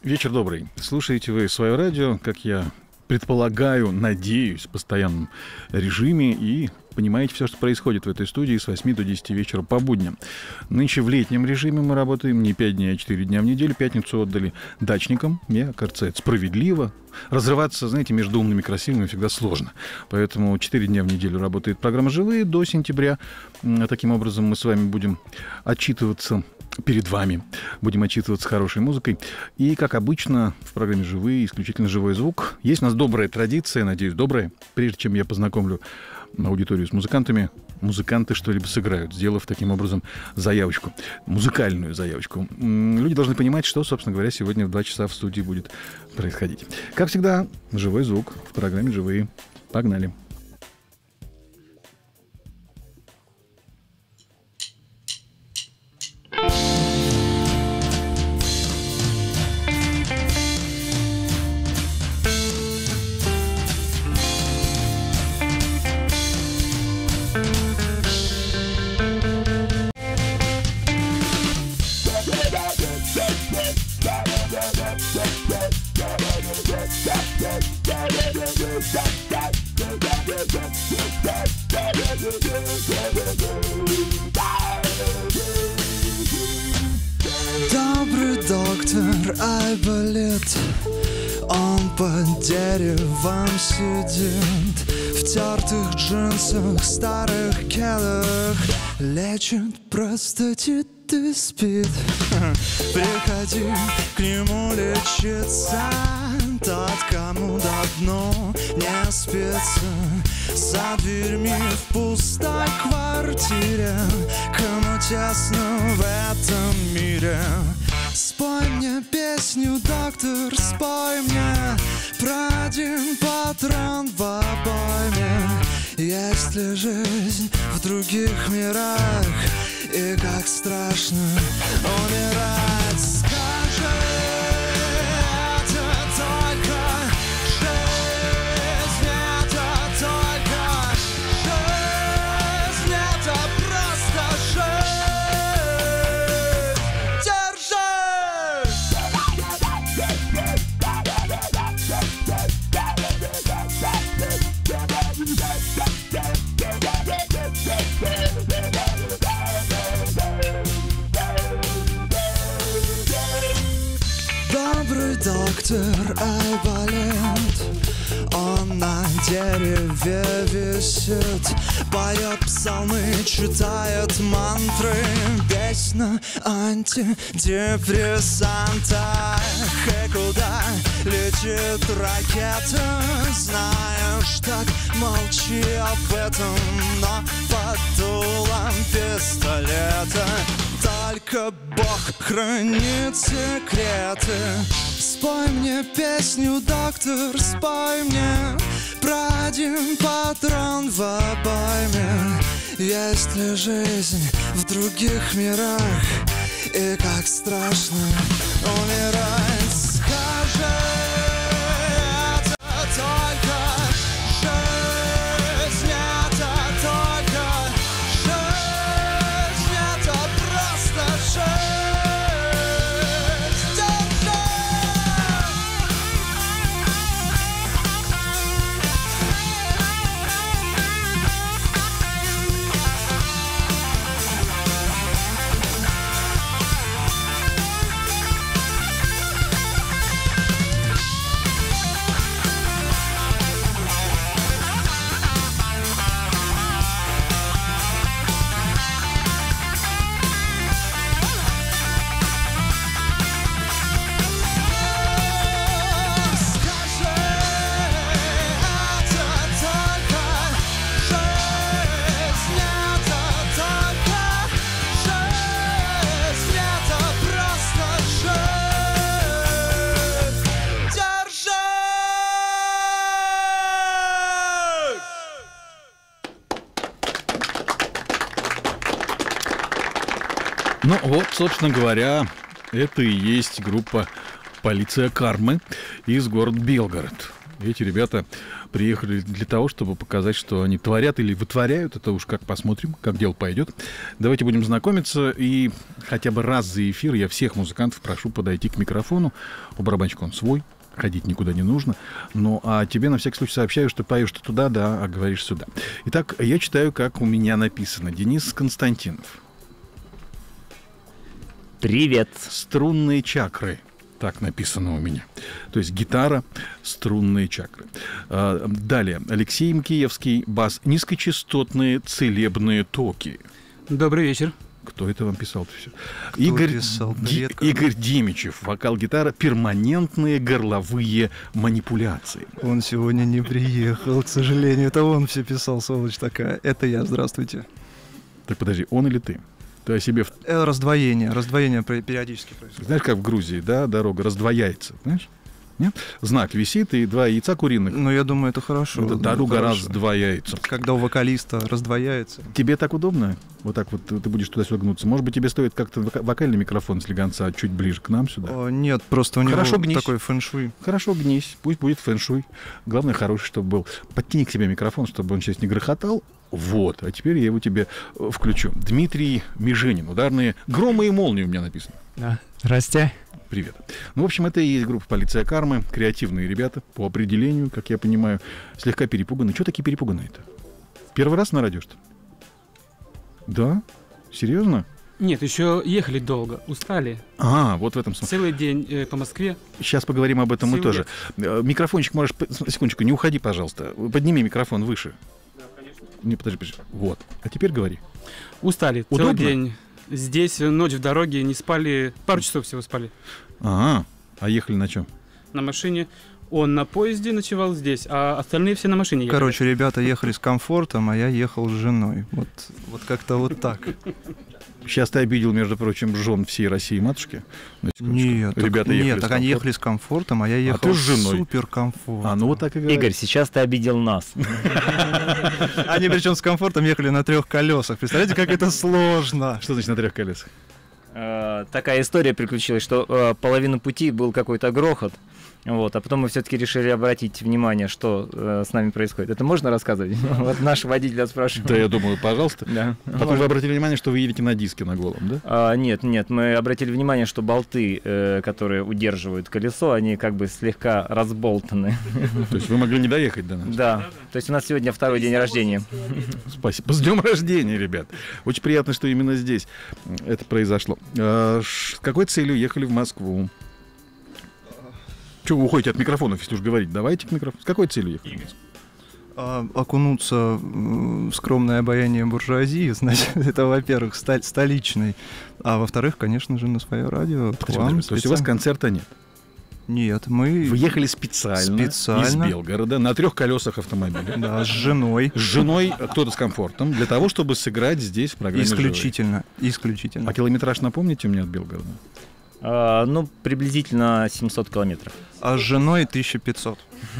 Вечер добрый. Слушаете вы свое радио, как я предполагаю, надеюсь, в постоянном режиме и понимаете все, что происходит в этой студии с 8 до 10 вечера по будням. Нынче в летнем режиме мы работаем не 5 дней, а 4 дня в неделю. Пятницу отдали дачникам. Мне кажется, это справедливо. Разрываться, знаете, между умными и красивыми всегда сложно. Поэтому 4 дня в неделю работает программа «Живые» до сентября. Таким образом, мы с вами будем отчитываться перед вами. Будем отчитываться хорошей музыкой. И, как обычно, в программе «Живые» исключительно живой звук. Есть у нас добрая традиция, надеюсь, добрая. Прежде чем я познакомлю аудиторию с музыкантами, музыканты что-либо сыграют, сделав таким образом заявочку, музыкальную заявочку. Люди должны понимать, что, собственно говоря, сегодня в 2 часа в студии будет происходить. Как всегда, живой звук в программе «Живые». Погнали. Добрый доктор Айболит, он под деревом сидит, в тертых джинсах, старых кедах, лечит простатит и спит. Приходи к нему лечиться, тот, кому давно не спится, за дверьми в пустой квартире, кому тесно в этом мире. Спой мне песню, доктор, спой мне про один патрон в обойме. Есть ли жизнь в других мирах, и как страшно умирать? Скажи, это только жизнь, это только жизнь, это просто жизнь. Держи! Добрый доктор Айболит, он на дереве висит, поет псалмы, читает мантры, песня антидепрессанта. И куда летит ракета, знаешь, так молчи об этом, но под дулом пистолета только Бог хранит секреты. Спой мне песню, доктор, спой мне про один патрон в обойме. Есть ли жизнь в других мирах, и как страшно умирать? Скажи, это только жизнь, это только жизнь, это просто жизнь. Ну вот, собственно говоря, это и есть группа «Полиция кармы» из города Белгород. Эти ребята приехали для того, чтобы показать, что они творят или вытворяют. Это уж как посмотрим, как дело пойдет. Давайте будем знакомиться. И хотя бы раз за эфир я всех музыкантов прошу подойти к микрофону. У барабанщика он свой. Ходить никуда не нужно. Ну, а тебе на всякий случай сообщаю, что поешь ты туда, да, а говоришь сюда. Итак, я читаю, как у меня написано. Денис Константинов. Привет. Струнные чакры. Так написано у меня. То есть гитара, струнные чакры. Далее. Алексей Мкиевский, бас. Низкочастотные целебные токи. Добрый вечер. Кто это вам писал-то все? Писал? Игорь Димичев, вокал-гитара, перманентные горловые манипуляции. Он сегодня не приехал, к сожалению. Это он все писал, сволочь такая. Это я, здравствуйте. Так подожди, он или ты? Ты о себе... Раздвоение периодически происходит. Знаешь, как в Грузии, да, дорога раздвояется, знаешь? Нет? Знак висит, и 2 яйца куриных. Но я думаю, это хорошо. Это дорога раздвояется. Когда у вокалиста раздвояется. Тебе так удобно? Вот так вот ты будешь туда-сюда гнуться. Может быть, тебе стоит как-то вокальный микрофон слегонца чуть ближе к нам сюда? Нет, просто у него Хорошо гнись. такой фэн-шуй. Хорошо, гнись. Пусть будет фэн-шуй. Главное, хороший, чтобы был. Подтяни к себе микрофон, чтобы он сейчас не грохотал. Вот. А теперь я его тебе включу. Дмитрий Меженин. Ударные громы и молнии у меня написано. Да. Здрасте. Привет. Ну, в общем, это и есть группа «Полиция кармы». Креативные ребята, по определению, как я понимаю, слегка перепуганы. Чего такие перепуганные-то? Первый раз на радио, что ли? Да? Серьезно? Нет, еще ехали долго, устали. Вот в этом смысле. Целый день по Москве. Сейчас поговорим об этом мы Сил тоже. Микрофончик можешь... Секундочку, не уходи, пожалуйста. Подними микрофон выше. Да, конечно. Не, подожди. Вот. А теперь говори. Устали. Удобно? Целый день. Здесь ночь в дороге, не спали. Пару часов всего спали. А ехали на чем? На машине. Он на поезде ночевал здесь, а остальные все на машине ехали. Короче, ребята ехали с комфортом, а я ехал с женой. Вот как-то вот так. Сейчас ты обидел, между прочим, жен всей России матушки. Нет, ребята ехали с так они ехали с комфортом, а я ехал ты с женой. супер комфортом. Ну вот так и говори. Игорь, сейчас ты обидел нас. Они причем с комфортом ехали на 3 колесах. Представляете, как это сложно. Что значит на 3 колесах? Такая история приключилась, что половину пути был какой-то грохот. Вот, а потом мы все-таки решили обратить внимание, что с нами происходит. Это можно рассказывать? Вот наш водитель спрашивает. Да, я думаю, пожалуйста. Да. Потом вы обратили внимание, что вы едете на диске на голом, да? Нет, мы обратили внимание, что болты, которые удерживают колесо, они как бы слегка разболтаны. То есть вы могли не доехать до нас? Да, то есть у нас сегодня 2-й день рождения. Спасибо. С днем рождения, ребят. Очень приятно, что именно здесь это произошло. С какой целью ехали в Москву? Чего вы уходите от микрофонов, если уж говорить? Давайте к микрофону. С какой целью ехали в Москву? Окунуться в скромное обаяние буржуазии, значит, это, во-первых, столичный, а во-вторых, конечно же, на свое радио. То есть у вас концерта нет? Нет, мы... Вы ехали специально из Белгорода на 3 колесах автомобиля. Да, с женой. С женой, кто-то с комфортом, для того, чтобы сыграть здесь в программе Исключительно. А километраж напомните мне от Белгорода? Приблизительно 700 километров. А с женой 1500.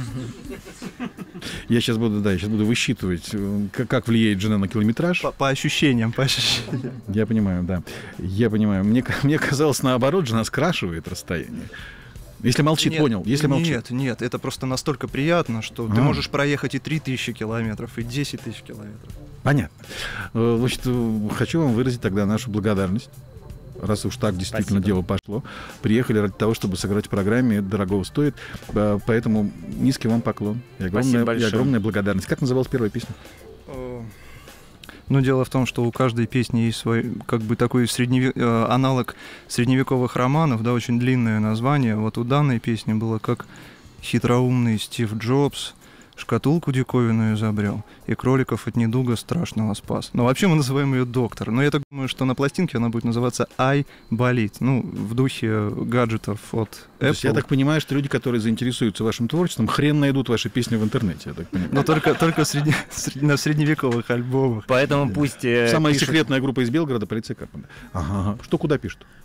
Я сейчас буду высчитывать, как влияет жена на километраж. По ощущениям. Я понимаю, да. Я понимаю. Мне казалось, наоборот, жена скрашивает расстояние. Если молчит, понял. Если молчит. Нет, это просто настолько приятно, что ты можешь проехать и 3000 километров, и 10 тысяч километров. Понятно. Значит, хочу вам выразить тогда нашу благодарность. Раз уж так действительно дело пошло. Приехали ради того, чтобы сыграть в программе. Это дорого стоит. Поэтому низкий вам поклон. И огромная благодарность. Как называлась первая песня? Дело в том, что у каждой песни есть свой, как бы такой аналог средневековых романов, да, очень длинное название. Вот у данной песни было как хитроумный Стив Джобс шкатулку диковинную изобрел, и кроликов от недуга страшного спас. Но вообще мы называем ее «Доктор». Но я так думаю, что на пластинке она будет называться «Ай болит». В духе гаджетов от Apple. То есть я так понимаю, что люди, которые заинтересуются вашим творчеством, хрен найдут ваши песни в интернете, я так понимаю. Но только на средневековых альбомах. Поэтому пусть... Самая секретная группа из Белгорода — «Полиция кармы». Ага. Что куда пишут?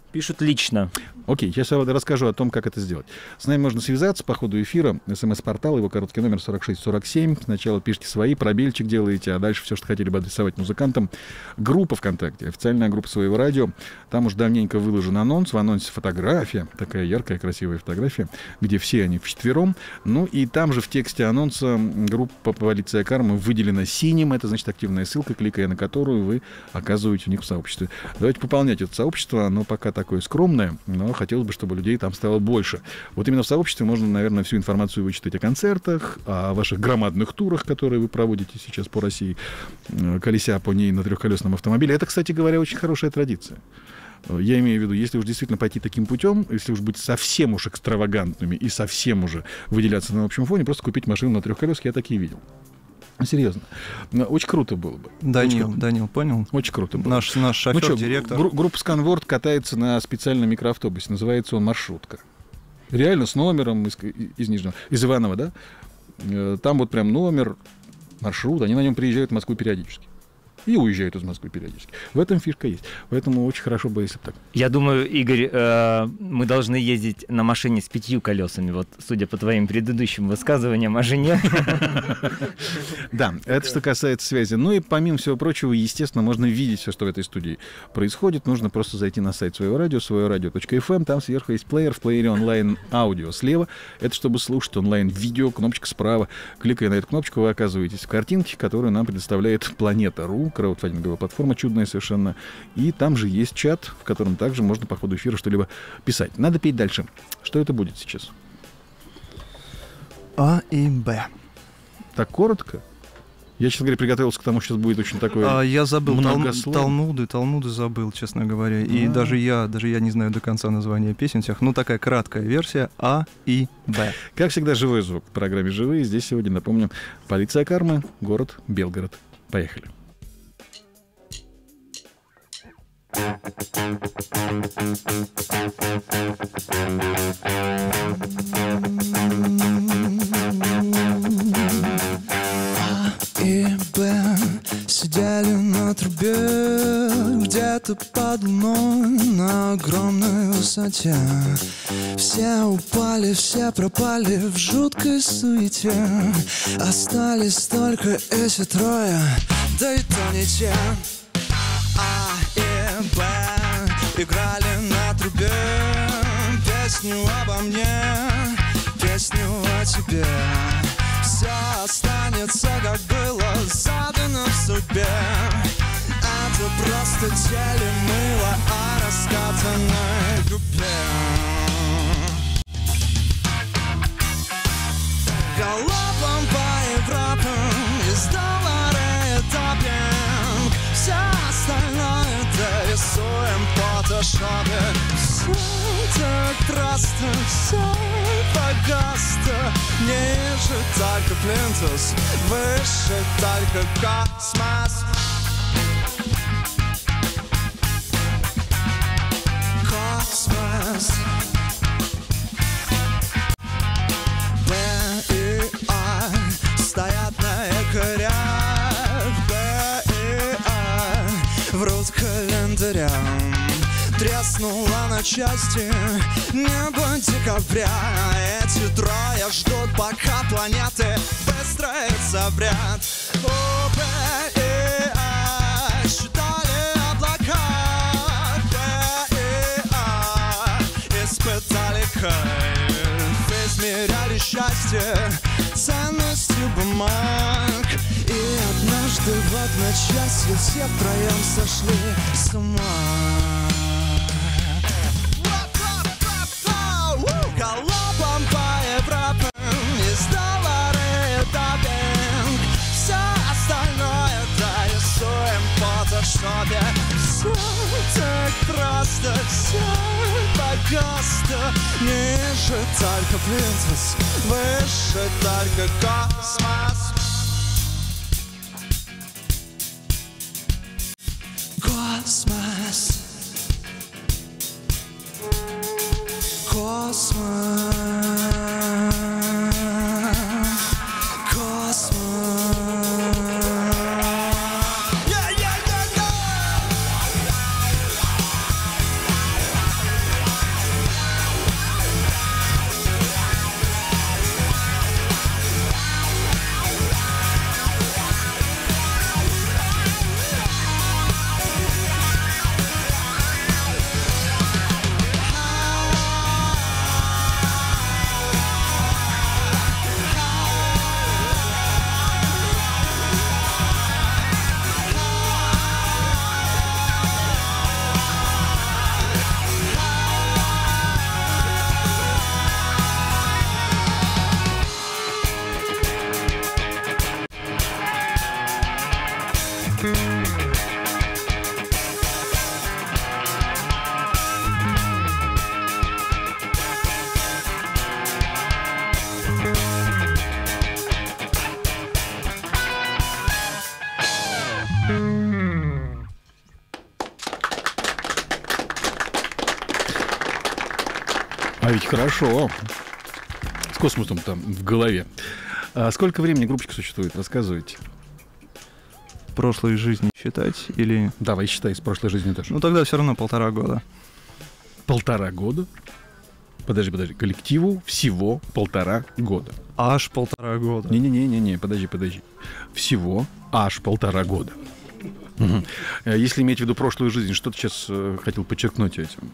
Пишут лично. Окей, я сейчас расскажу о том, как это сделать. С нами можно связаться по ходу эфира. СМС-портал, его короткий номер 4647. Сначала пишите свои, пробельчик делаете, а дальше все, что хотели бы адресовать музыкантам. Группа ВКонтакте, официальная группа Своего радио. Там уж давненько выложен анонс. В анонсе фотография, такая яркая, красивая фотография, где все они вчетвером. Ну и там же в тексте анонса группа «Полиция кармы» выделена синим. Это значит активная ссылка, кликая на которую вы оказываете у них в сообществе. Давайте пополнять это сообщество. Оно пока такое скромное, но хотелось бы, чтобы людей там стало больше. Вот именно в сообществе можно, наверное, всю информацию вычитать о концертах, о ваших громадных турах, которые вы проводите сейчас по России, колеся по ней на трехколесном автомобиле. Это, кстати говоря, очень хорошая традиция. Я имею в виду, если уж действительно пойти таким путем, если уж быть совсем уж экстравагантными и совсем уже выделяться на общем фоне, просто купить машину на трехколеске, я такие видел. Серьезно. Очень круто было бы. Данил, понял? Очень круто было. Наш шофер, директор. Группа Сканворд катается на специальном микроавтобусе. Называется он «Маршрутка». Реально с номером из Нижнего. Из Иванова, да? Там вот прям номер, маршрут. Они на нем приезжают в Москву периодически. И уезжают из Москвы периодически. В этом фишка есть. Поэтому очень хорошо бы, если бы так. Я думаю, Игорь, мы должны ездить на машине с 5 колесами, вот судя по твоим предыдущим высказываниям о жене. Да, это что касается связи. Ну и помимо всего прочего, естественно, можно видеть все, что в этой студии происходит. Нужно просто зайти на сайт Своего радио, своерадио.fm. Там сверху есть плеер, в плеере онлайн-аудио. Слева это чтобы слушать онлайн-видео, кнопочка справа. Кликая на эту кнопочку, вы оказываетесь в картинке, которую нам предоставляет Планета.ру, краудфандинговая платформа чудная совершенно. И там же есть чат, в котором также можно по ходу эфира что-либо писать. Надо петь дальше. Что это будет сейчас? А и Б. Так коротко? Я, честно говоря, приготовился к тому, что сейчас будет очень такое... Я забыл многословно. Талмуды забыл, честно говоря. И даже я не знаю до конца названия песен всех. Ну, такая краткая версия А и Б. Как всегда, живой звук в программе «Живые». Здесь сегодня, напомню, полиция кармы, город Белгород. Поехали. А и Б сидели на трубе где-то под луной на огромной высоте. Все упали, все пропали в жуткой суете. Остались только эти трое, да и то не те. А и Б играли на трубе песню обо мне, песню о тебе. Все останется, как было задано в судьбе. Это просто теле мыло о раскатанной губе. Галопом по Европам из доллара и топинг. Все остальное дорисуем в фотошопе. Все так просто, все богатство. Ниже только плинтус, выше только космос. Космос. Б и А стоят на якорях. Б и А врут календарям. Треснула на части небо декабря. Эти трое ждут, пока планеты выстроятся в ряд. У Б и А считали облака. Б и А испытали кайф. Измеряли счастье ценностью бумаг. И однажды в одночасье все втроем сошли с ума. Галопом по Европам из доллара и топинг. Все остальное дорисуем в фотошопе. Все так просто, все богатство. Ниже только плинтус, выше только космос. Космос. Космос. Хорошо. С космосом там в голове. А сколько времени группочка существует? Рассказывайте. Прошлой жизни считать или... Давай, считай, с прошлой жизни тоже. Ну, тогда все равно 1,5 года. 1,5 года? Подожди. Коллективу всего 1,5 года. Аж 1,5 года. Не, подожди. Всего аж 1,5 года. Угу. Если иметь в виду прошлую жизнь, что ты сейчас хотел подчеркнуть этим?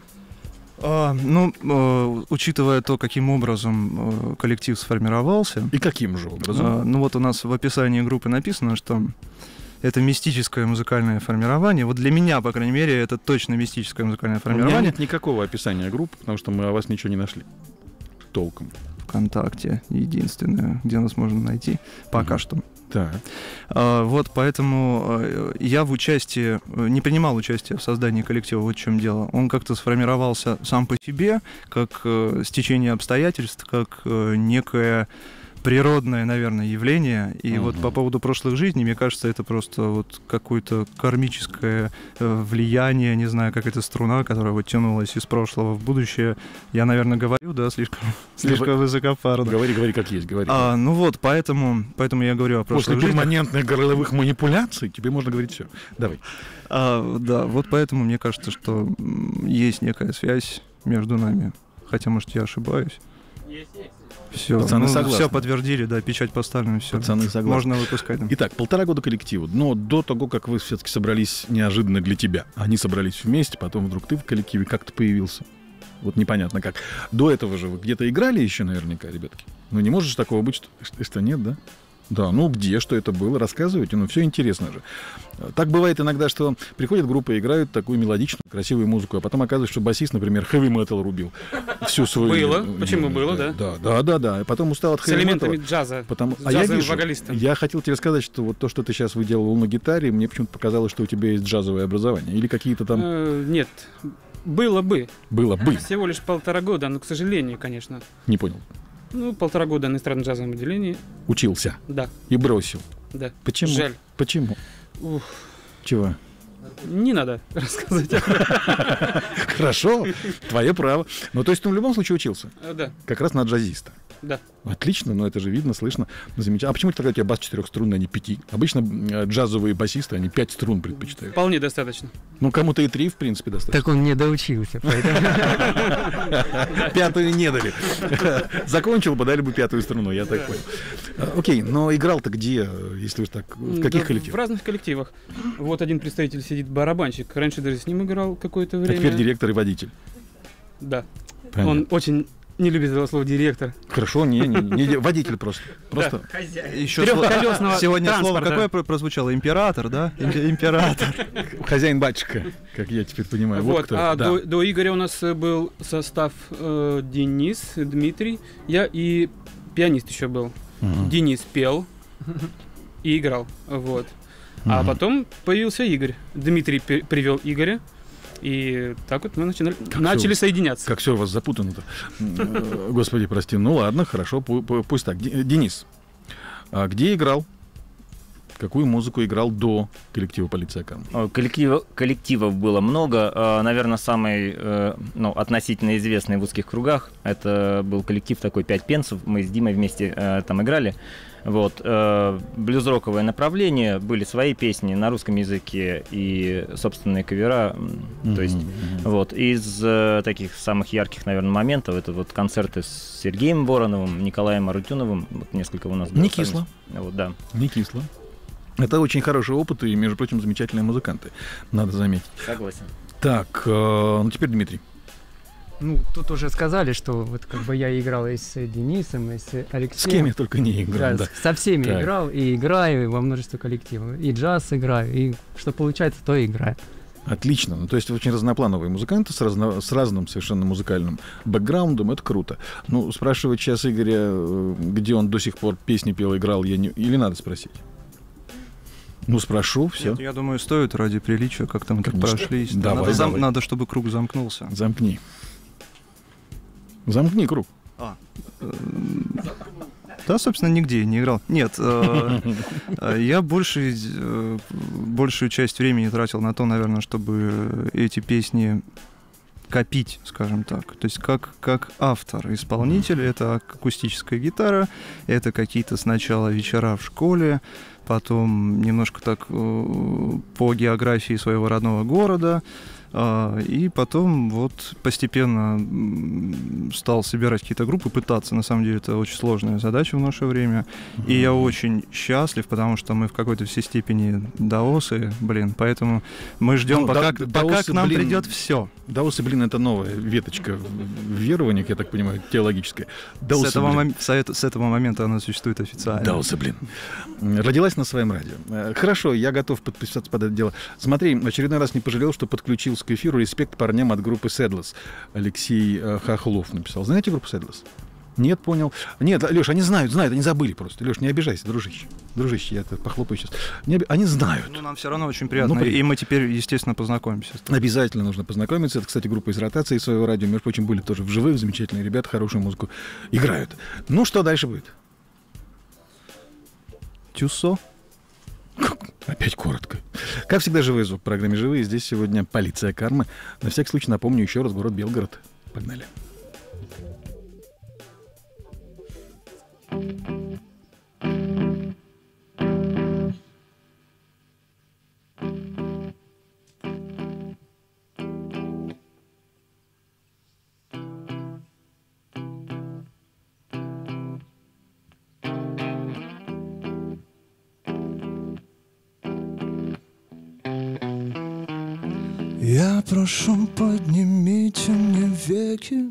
Учитывая то, каким образом коллектив сформировался... И каким же образом? Ну вот у нас в описании группы написано, что это мистическое музыкальное формирование. Вот для меня, по крайней мере, это точно мистическое музыкальное У меня формирование. нет никакого описания группы, потому что мы о вас ничего не нашли. Толком. ВКонтакте единственное, где нас можно найти пока что. Так. Вот поэтому я не принимал участие в создании коллектива, вот в чем дело. Он как-то сформировался сам по себе, как стечение обстоятельств, как некое природное, наверное, явление. И вот по поводу прошлых жизней, мне кажется, это просто вот какое-то кармическое влияние, не знаю, как эта струна, которая вот тянулась из прошлого в будущее. Я, наверное, говорю, да, слишком высокопарно. Говори как есть, говори. Ну вот, поэтому я говорю о прошлых После жизнях. перманентных горловых манипуляций тебе можно говорить все. Давай. Да, вот поэтому мне кажется, что есть некая связь между нами. Хотя, может, я ошибаюсь. Все, Пацаны согласны. Все подтвердили, да, печать поставлена, все. Пацаны согласны. Можно выпускать. Итак, 1,5 года коллективу. Но до того, как вы все-таки собрались неожиданно для тебя. Они собрались вместе, потом вдруг ты в коллективе как-то появился. Вот непонятно как. До этого же вы где-то играли еще наверняка, ребятки? Ну не может же такого быть, что нет, да? Да, ну где, что это было, рассказывайте, ну все интересно же. Так бывает иногда, что приходят группы, играют такую мелодичную, красивую музыку, а потом оказывается, что басист, например, хэви-метал рубил всю свою... Было, почему было, да. Да, и потом устал от С хэви-метала. элементами джаза, А я джазовым вижу, вокалистом. я хотел тебе сказать, что вот то, что ты сейчас выделывал на гитаре, мне почему-то показалось, что у тебя есть джазовое образование. Или какие-то там... Нет, было бы. Было бы. Всего лишь 1,5 года, но, к сожалению, конечно. Не понял. 1,5 года на эстрадно-джазовом отделении. Учился. Да. И бросил. Да. Почему? Жаль. Почему? Ух. Чего? Не надо рассказывать. Хорошо, твое право. Ну, то есть ты в любом случае учился? Да. Как раз на джазиста. Да. Отлично, но это же видно, слышно. Замечательно. А почему тогда у тебя бас 4-струнный, а не 5? Обычно джазовые басисты, они 5 струн предпочитают. Вполне достаточно. Ну, кому-то и 3, в принципе, достаточно. Так он не доучился, поэтому... 5-ю не дали. Закончил бы, дали бы 5-ю струну, я так понял. Окей, но играл-то где, если уж так, в каких коллективах? В разных коллективах. Вот один представитель сидит, барабанщик. Раньше даже с ним играл какое-то А время. теперь директор и водитель. Да. Понятно. Он очень не любит этого слова директор. Хорошо, не водитель просто. Просто. Еще Трехколесного сегодня слово транспорта. какое прозвучало? Император, да? Император. Хозяин-батюшка, как я теперь понимаю. Вот Вот, кто. Да. до Игоря у нас был состав Денис, Дмитрий, я и пианист еще был. Мгм. Денис пел и играл, вот. А Мгм. потом появился Игорь. Дмитрий привел Игоря, и так вот мы начали соединяться. Как все у вас запутано-то. Господи, прости. Ну ладно, хорошо, пусть так. Денис, а где играл? Какую музыку играл до коллектива «Полиция Карма»? Коллективов было много. Наверное, самый относительно известный в узких кругах это был коллектив такой «Пять пенсов». Мы с Димой вместе там играли. Вот. Блюз-роковое направление, были свои песни на русском языке и собственные кавера. То есть, вот. Из таких самых ярких, наверное, моментов это вот концерты с Сергеем Вороновым, Николаем Арутюновым. Вот несколько у нас было. Не кисло. Вот, да. Не кисло. Это очень хороший опыт и, между прочим, замечательные музыканты, надо заметить. Согласен. Так, ну теперь Дмитрий. Ну, тут уже сказали, что вот как бы я играл и с Денисом, и с Алексеем. С кем я только не играл, да. Со всеми Так. играл и играю во множество коллективов. И джаз играю, и что получается, то и играю. Отлично. Ну, то есть очень разноплановые музыканты с разным совершенно музыкальным бэкграундом. Это круто. Ну, спрашивать сейчас Игоря, где он до сих пор песни пел, играл, или надо спросить? Ну, спрошу, все. Нет, я думаю, стоит ради приличия, как там так Конечно. прошлись. Давай, давай. Надо, чтобы круг замкнулся. Замкни. Замкни круг. Да, собственно, нигде не играл. Нет, я большую часть времени тратил на то, наверное, чтобы эти песни копить, скажем так. То есть как автор, исполнитель, это акустическая гитара, это какие-то сначала вечера в школе, потом немножко так по географии своего родного города, и потом вот постепенно стал собирать какие-то группы, пытаться. На самом деле это очень сложная задача в наше время. И я очень счастлив, потому что мы в какой-то всей степени даосы, поэтому мы ждем, пока к нам придет все. Даосы, это новая веточка в верованиях, я так понимаю, теологическая. Даосы, с этого момента она существует официально. Даосы, родилась на своем радио. Хорошо, я готов подписаться под это дело. Смотри, в очередной раз не пожалел, что подключился к эфиру. Респект парням от группы Сэдлес. Алексей Хохлов написал. Знаете группу Сэдлес? Нет, понял. Нет, Леш, они знают, они забыли просто. Леш, не обижайся, дружище. Дружище, я это похлопаю сейчас. Они знают. Ну, нам все равно очень приятно. И мы теперь, естественно, познакомимся. Обязательно нужно познакомиться. Это, кстати, группа из ротации своего радио. Между прочим, были тоже в живых, замечательные ребята, хорошую музыку играют. Ну, что дальше будет? Тюсо. Опять коротко. Как всегда, живой звук в программе «Живые». Здесь сегодня полиция кармы. На всякий случай напомню еще раз город Белгород. Погнали. Я прошу, поднимите мне веки.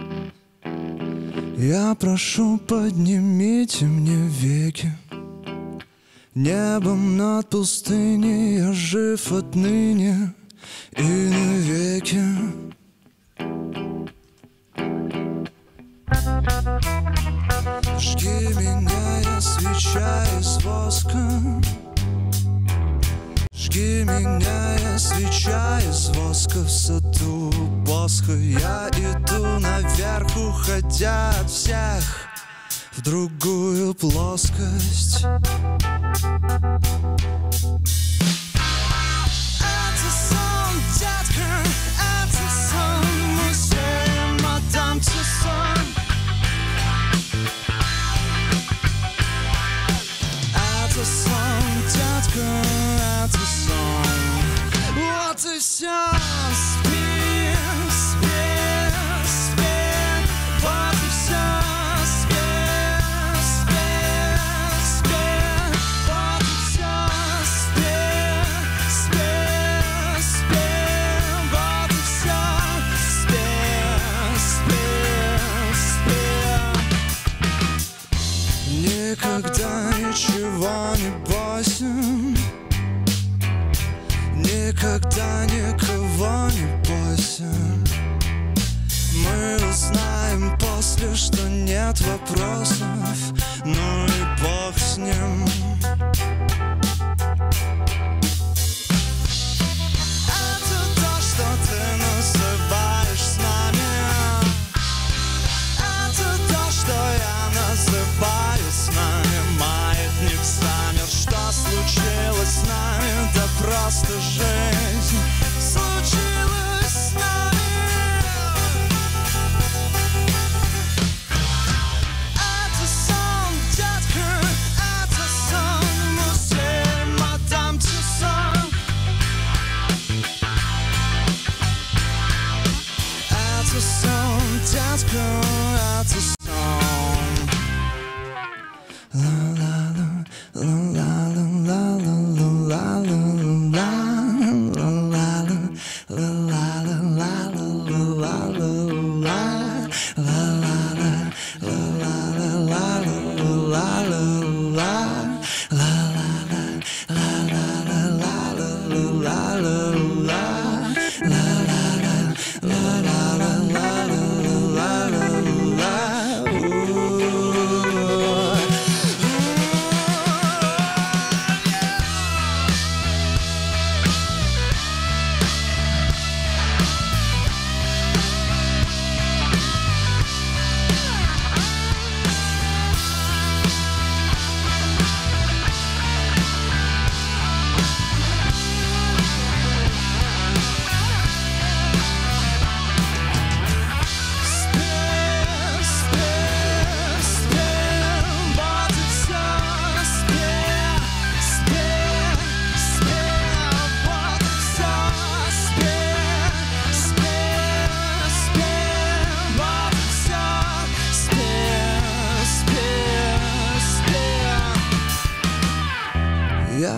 Я прошу, поднимите мне веки. Небом над пустыней я жив отныне и навеки. Жги меня, я свеча из воска. Жги меня, я свеча из воска в саду Босха. Я иду наверх, уходя от всех в другую плоскость. Это сон, детка, это сон, музей мадам Тюсон. Это сон, детка, это сон. Вот и все, спи, спи, спи. Вот и все, спи, спи, спи. Вот и все, спи, спи, спи. Вот и все, спи, спи, спи. Никогда ничего не бойся. Никогда никого не бойся. Мы узнаем после, что нет вопросов. Ну и бог с ним. Это то, что ты называешь с нами. Это то, что я называю с нами. Маятник замер. Что случилось с нами? Да просто жизнь случилась с нами. Это сон, детка, это сон.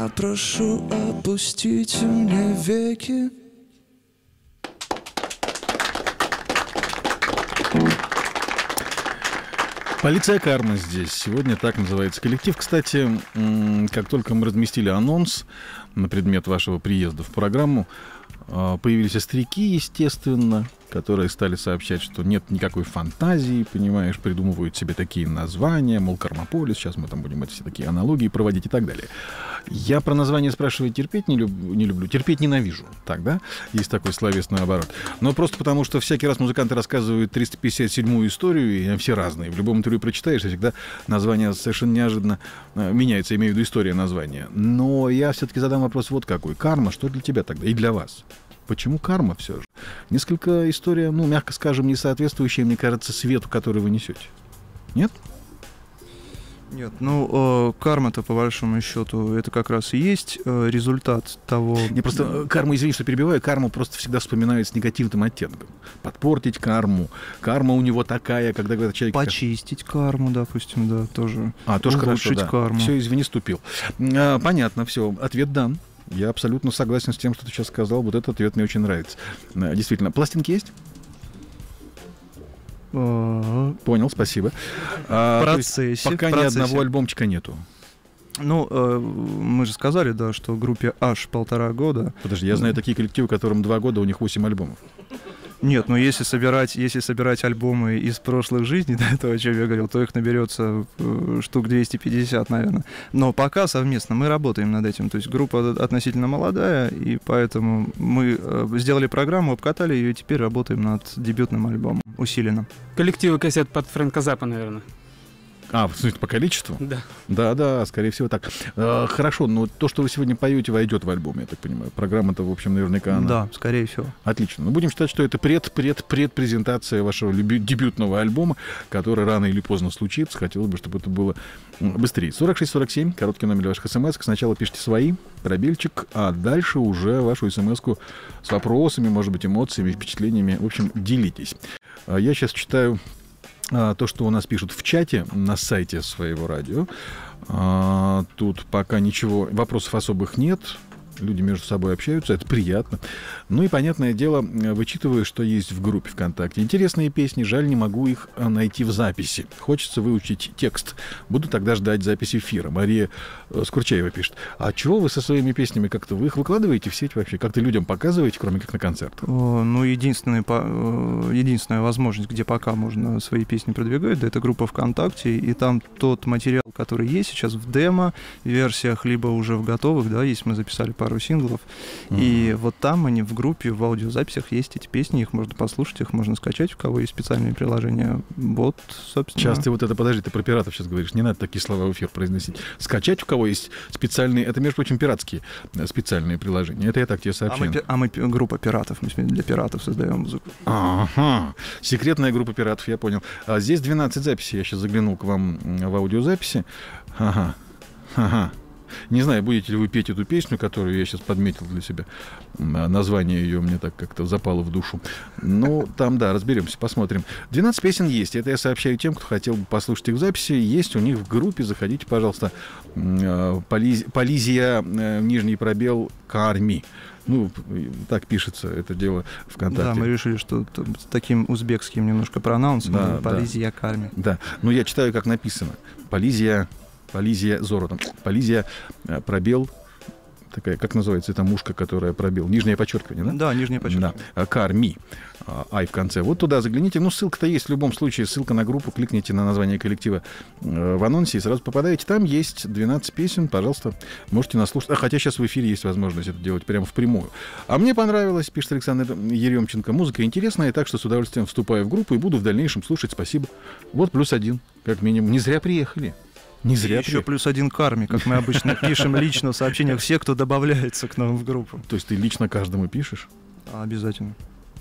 Я прошу, опустите мне веки. Полиция кармы здесь. Сегодня так называется коллектив. Кстати, как только мы разместили анонс на предмет вашего приезда в программу, появились остряки, естественно, которые стали сообщать, что нет никакой фантазии, понимаешь, придумывают себе такие названия, мол, Кармополис, сейчас мы там будем все такие аналогии проводить и так далее. Я про название спрашивать терпеть не люблю, терпеть ненавижу. Так, да? Есть такой словесный оборот. Но просто потому, что всякий раз музыканты рассказывают 357-ю историю, и они все разные. В любом интервью прочитаешь, и всегда название совершенно неожиданно меняется, имею в виду история названия. Но я все-таки задам вопрос вот какой. Карма, что для тебя тогда и для вас? Почему карма все же? Несколько история, ну, мягко скажем, не соответствующая, мне кажется, свету, который вы несете. Нет? Нет, ну, карма-то, по большому счету, это как раз и есть результат того... Не просто карму, извини, что перебиваю, карму просто всегда вспоминают с негативным оттенком. Подпортить карму. Карма у него такая, когда человек... Почистить карму, допустим, да, тоже. Тоже хорошо, улучшить да. карму. Все, извини, ступил. Понятно, все, ответ дан. Я абсолютно согласен с тем, что ты сейчас сказал. Вот этот ответ мне очень нравится. Действительно. Пластинки есть? Понял, спасибо. В процессе. Пока ни одного альбомчика нету. Ну, мы же сказали, да, что группе аж 1,5 года. Подожди, я знаю такие коллективы, которым 2 года, у них 8 альбомов. Нет, но если собирать альбомы из прошлых жизней, да, то, о чем я говорил, то их наберется штук 250, наверное. Но пока совместно мы работаем над этим. То есть группа относительно молодая, и поэтому мы сделали программу, обкатали ее, и теперь работаем над дебютным альбомом усиленно. Коллективы кассет под Фрэнка Заппа, наверное. В смысле, по количеству? Да. Да, скорее всего так. Хорошо, но то, что вы сегодня поете, войдет в альбом, я так понимаю. Программа-то, в общем, наверняка она... Да, скорее всего. Отлично. Ну, будем считать, что это предпрезентация вашего дебютного альбома, который рано или поздно случится. Хотелось бы, чтобы это было быстрее. 4647, короткий номер ваших смс. Сначала пишите свои, пробельчик, а дальше уже вашу смс-ку с вопросами, может быть, эмоциями, впечатлениями. В общем, делитесь. Я сейчас читаю то, что у нас пишут в чате на сайте своего радио. Тут пока ничего, вопросов особых нет. Люди между собой общаются, это приятно. Ну и, понятное дело, вычитываю, что есть в группе ВКонтакте. Интересные песни, жаль, не могу их найти в записи. Хочется выучить текст. Буду тогда ждать записи эфира. Мария Скурчаева пишет. А чего вы со своими песнями как-то, вы их выкладываете в сеть вообще? Как-то людям показываете, кроме как на концертах? Ну, единственная возможность, где пока можно свои песни продвигать, да, это группа ВКонтакте, и там тот материал, который есть сейчас в демо-версиях, либо уже в готовых, да, есть, мы записали пару синглов, и вот там они в группе, в аудиозаписях есть эти песни, их можно послушать, их можно скачать, у кого есть специальные приложения. Вот, собственно. Сейчас ты подожди, ты про пиратов сейчас говоришь, не надо такие слова в эфир произносить. Скачать, у кого есть специальные, это, между прочим, пиратские специальные приложения, это я так тебе сообщаю. Мы группа пиратов, мы для пиратов создаем музыку. Ага, секретная группа пиратов, я понял. Здесь 12 записей, я сейчас заглянул к вам в аудиозаписи. Ага. Не знаю, будете ли вы петь эту песню, которую я сейчас подметил для себя. Название ее мне так как-то запало в душу. Ну, там, да, разберемся, посмотрим. 12 песен есть. Это я сообщаю тем, кто хотел бы послушать их в записи. Есть у них в группе. Заходите, пожалуйста. Полизия, нижний пробел, Карми. Ну, так пишется это дело ВКонтакте. Да, мы решили, что с таким узбекским немножко пронаунсом. Да, Полизия, Карми. Да, ну я читаю, как написано. Полизия Зоро, там, Полизия, пробел, такая, как называется, это мушка, которая пробел, нижнее подчеркивание, да? Да, нижнее подчеркивание. Да. Карми, ай в конце. Вот туда загляните, ну, ссылка-то есть в любом случае, ссылка на группу, кликните на название коллектива в анонсе и сразу попадаете. Там есть 12 песен, пожалуйста, можете наслушать. Хотя сейчас в эфире есть возможность это делать прямо впрямую. А мне понравилось, пишет Александр Еремченко, музыка интересная, так что с удовольствием вступаю в группу и буду в дальнейшем слушать, спасибо. Вот +1, как минимум. Не зря приехали. Не зря. Еще +1 Карми, как мы обычно пишем лично в сообщениях все, кто добавляется к нам в группу. То есть ты лично каждому пишешь? Обязательно.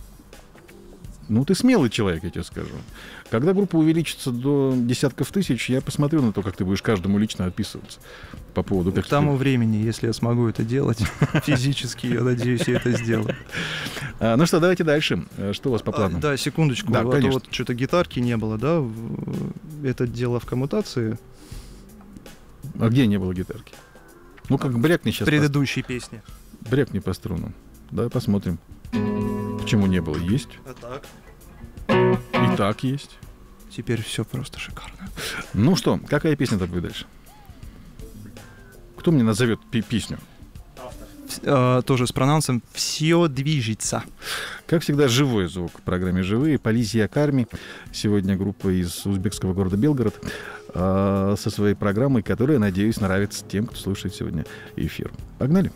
Ну, ты смелый человек, я тебе скажу. Когда группа увеличится до десятков тысяч, я посмотрю на то, как ты будешь каждому лично отписываться по поводу... К тому времени, если я смогу это делать физически, я надеюсь, я это сделаю. Ну что, давайте дальше. Что у вас по плану? Да, секундочку. Да, конечно. Вот что-то гитарки не было, да? Это дело в коммутации. А где не было гитарки? Ну, как брякни сейчас. Предыдущей песни. Брякни по струнам. Давай посмотрим. Почему не было? Есть. А так? И так есть. Теперь все просто шикарно. Ну что, какая песня-то будет дальше? Кто мне назовет песню? Тоже с прононсом «Все движется». Как всегда, живой звук в программе «Живые». Полизия Карми. Сегодня группа из узбекского города Белгород со своей программой, которая, надеюсь, нравится тем, кто слушает сегодня эфир. Погнали!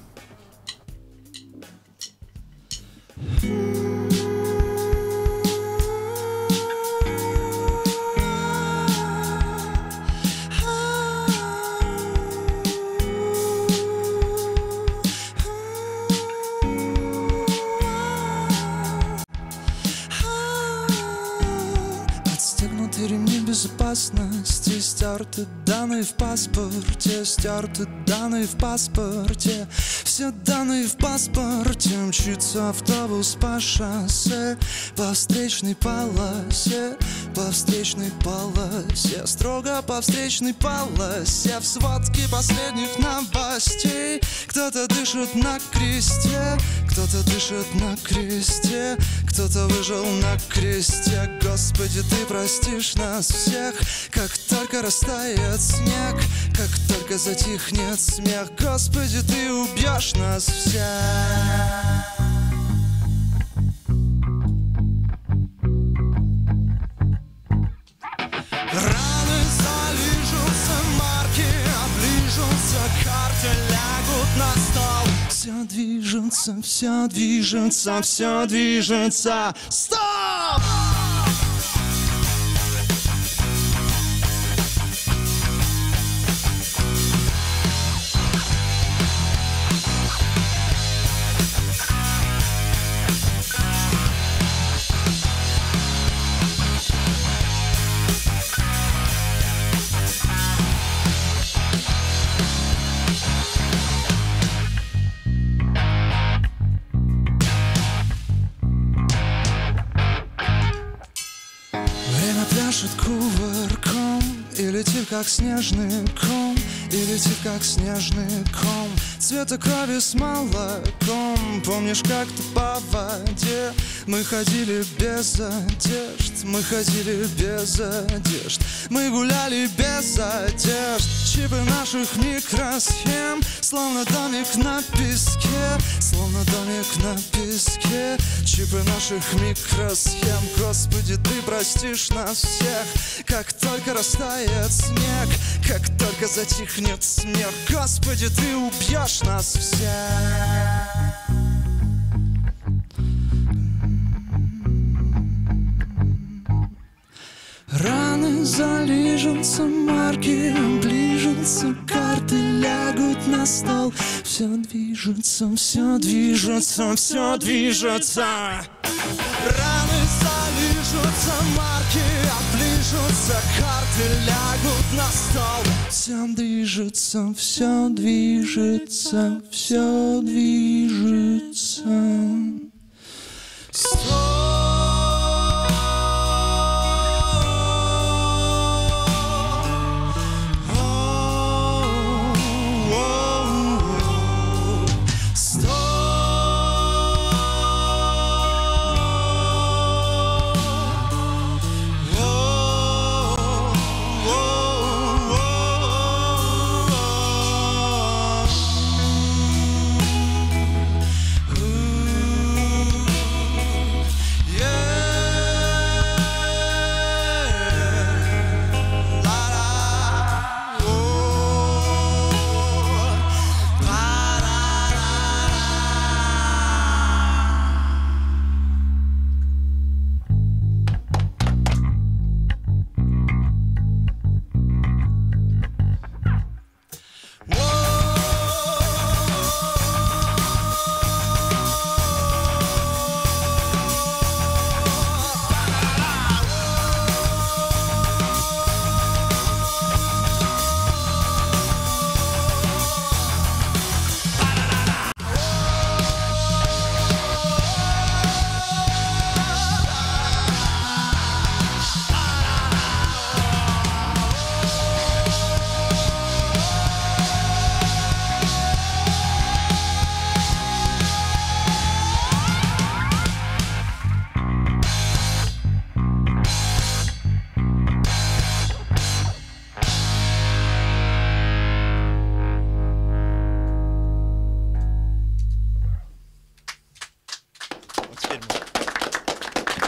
Ремни безопасности, стерты данные в паспорте, стерты данные в паспорте, все данные в паспорте. Мчится автобус по шоссе, по встречной полосе, по встречной полосе, строго по встречной полосе. В сводке последних новостей кто-то дышит на кресте, кто-то дышит на кресте, кто-то выжил на кресте. Господи, ты простишь нас всех, как только растает снег, как только затихнет смех. Господи, ты убьешь нас всех. Раны залижутся, марки оближутся, карты лягут на стол. Все движется, все движется, все движется. Стоп! Пляшет кувырком и летит как снежный ком, и летит как снежный ком цвета крови с молоком. Помнишь, как-то по воде мы ходили без одежд, мы ходили без одежд, мы гуляли без одежд. Чипы наших микросхем, словно домик на песке, словно домик на песке. Чипы наших микросхем. Господи, ты простишь нас всех, как только растает снег, как только затихнет смех. Господи, ты убьешь нас всех. Раны залижутся, марки оближутся, карты лягут на стол. Все движется, все движется, все движется. Раны залижутся, марки оближутся, карты лягут на стол. Все движется, все движется, все движется.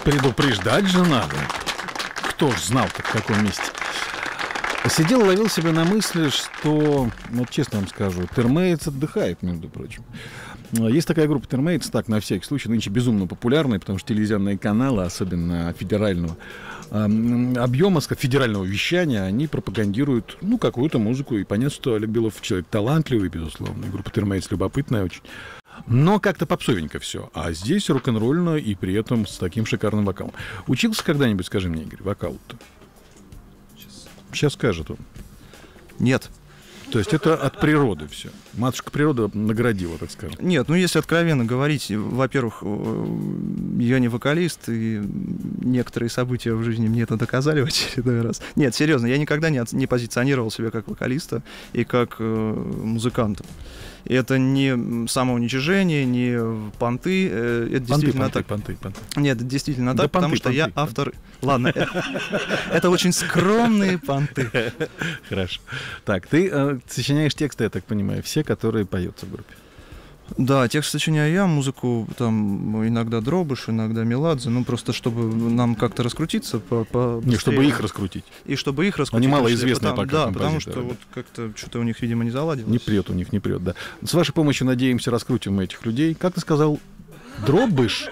Предупреждать же надо. Кто ж знал-то, в каком месте. Сидел, ловил себя на мысли, что, вот честно вам скажу, Термейтс отдыхает, между прочим. Есть такая группа Термейтс, так, на всякий случай, нынче безумно популярная, потому что телевизионные каналы, особенно федерального объема, федерального вещания, они пропагандируют, ну, какую-то музыку. И понятно, что Олег Белов человек талантливый, безусловно, и группа Термейтс любопытная очень. Но как-то попсовенько все. А здесь рок-н-ролльно и при этом с таким шикарным вокалом. Учился когда-нибудь, скажи мне, Игорь, вокалу-то? Сейчас скажет он. Нет. То есть это от природы все. Матушка природа наградила, так скажем. Нет, ну если откровенно говорить, во-первых, я не вокалист, и некоторые события в жизни мне это доказали в очередной раз. Нет, серьезно, я никогда не позиционировал себя как вокалиста и как музыканта. И это не самоуничижение, не понты. Это действительно так. Понты. Нет, это действительно да так, потому что я автор... Ладно, это очень скромные понты. Хорошо. Так, ты сочиняешь тексты, я так понимаю, все, которые поются в группе. Да, текст сочиняю я, музыку там иногда Дробыш, иногда Меладзе, ну просто чтобы нам как-то раскрутиться Не, чтобы их раскрутить. И чтобы их раскрутить. Они малоизвестные пока. Да, потому что вот как-то что-то у них, видимо, не заладилось. Не прет у них, не прет, да. С вашей помощью, надеемся, раскрутим мы этих людей. Как ты сказал, Дробыш?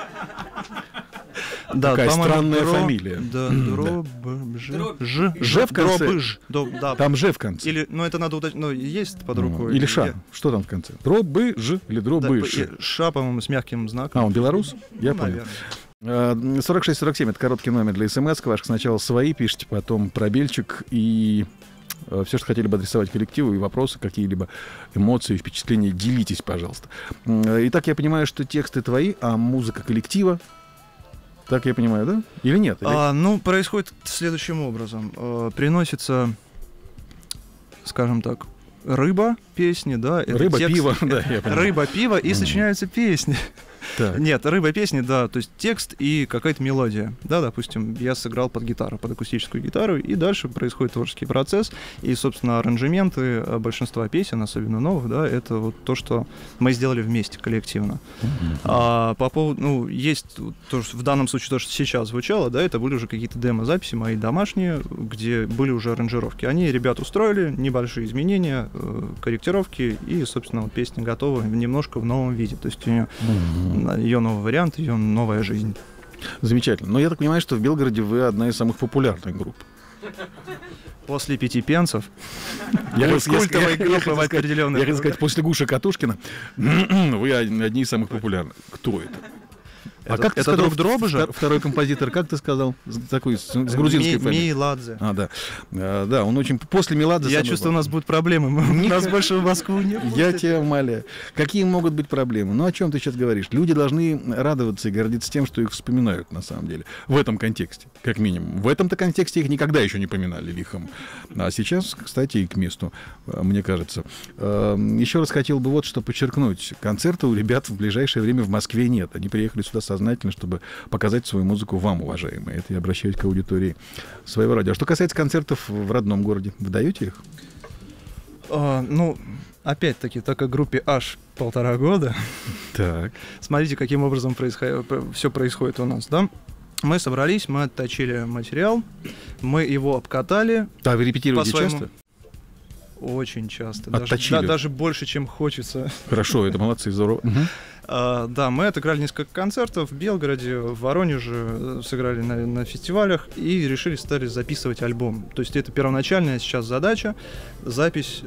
Да, такая странная фамилия. Да, Ж в конце. Дробыш. Да. Там Ж в конце. Или, ну это надо уточнить, ну есть под рукой. Или Ша. Что там в конце? Дробыш или Дробыш? Ша, по-моему, с мягким знаком. А, он белорус? Я понял. 4647 — это короткий номер для смс. Ваших сначала свои пишите, потом пробельчик и все, что хотели бы адресовать коллективу, и вопросы, какие-либо эмоции, впечатления, делитесь, пожалуйста. Итак, я понимаю, что тексты твои, а музыка коллектива. Так я понимаю, да? Или нет? Ну, происходит следующим образом. Приносится, скажем так, рыба, песни, да. Рыба, текст, пиво, да, я понимаю. Рыба, пиво, и сочиняются песни. Так. Нет, рыба, песни, да, то есть текст и какая-то мелодия. Да, допустим, я сыграл под гитару, под акустическую гитару, и дальше происходит творческий процесс. И, собственно, аранжементы большинства песен, особенно новых, да, это вот то, что мы сделали вместе, коллективно. А по поводу, ну, есть то, что в данном случае то, что сейчас звучало, да, это были уже какие-то демо-записи мои домашние, где были уже аранжировки. Они, ребят, устроили небольшие изменения, корректировки, и, собственно, вот песня готова немножко в новом виде. То есть у нее ее новый вариант, ее новая жизнь. Замечательно. Но я так понимаю, что в Белгороде вы одна из самых популярных групп. После Пятипенцев. Культовой группы в определенной. Я хотел сказать, после Гуша Катушкина вы одни из самых популярных. Кто это? А как ты сказал, Дробыжа? Второй композитор, как ты сказал? Такой с грузинской фамилией. Меладзе. Да, он очень... После Меладзе... Я чувствую, у нас будут проблемы. Нас больше в Москву не пустят. Я тебя умоляю. Какие могут быть проблемы? Ну, о чем ты сейчас говоришь? Люди должны радоваться и гордиться тем, что их вспоминают, на самом деле. В этом контексте, как минимум. В этом-то контексте их никогда еще не поминали лихом. А сейчас, кстати, и к месту, мне кажется. Еще раз хотел бы вот что подчеркнуть. Концерта у ребят в ближайшее время в Москве нет. Они приехали сюда сознательно, чтобы показать свою музыку вам, уважаемые. Это я обращаюсь к аудитории своего радио. А что касается концертов в родном городе, вы даете их? Ну, опять-таки, так как группе аж 1,5 года. Так. Смотрите, каким образом все происходит у нас, да? Мы собрались, мы отточили материал, мы его обкатали. Да, вы репетируете часто? Очень часто. Отточили. Даже больше, чем хочется. Хорошо, это молодцы, здорово. Да, мы отыграли несколько концертов в Белгороде, в Воронеже, сыграли на фестивалях и решили, стали записывать альбом. То есть это первоначальная сейчас задача, запись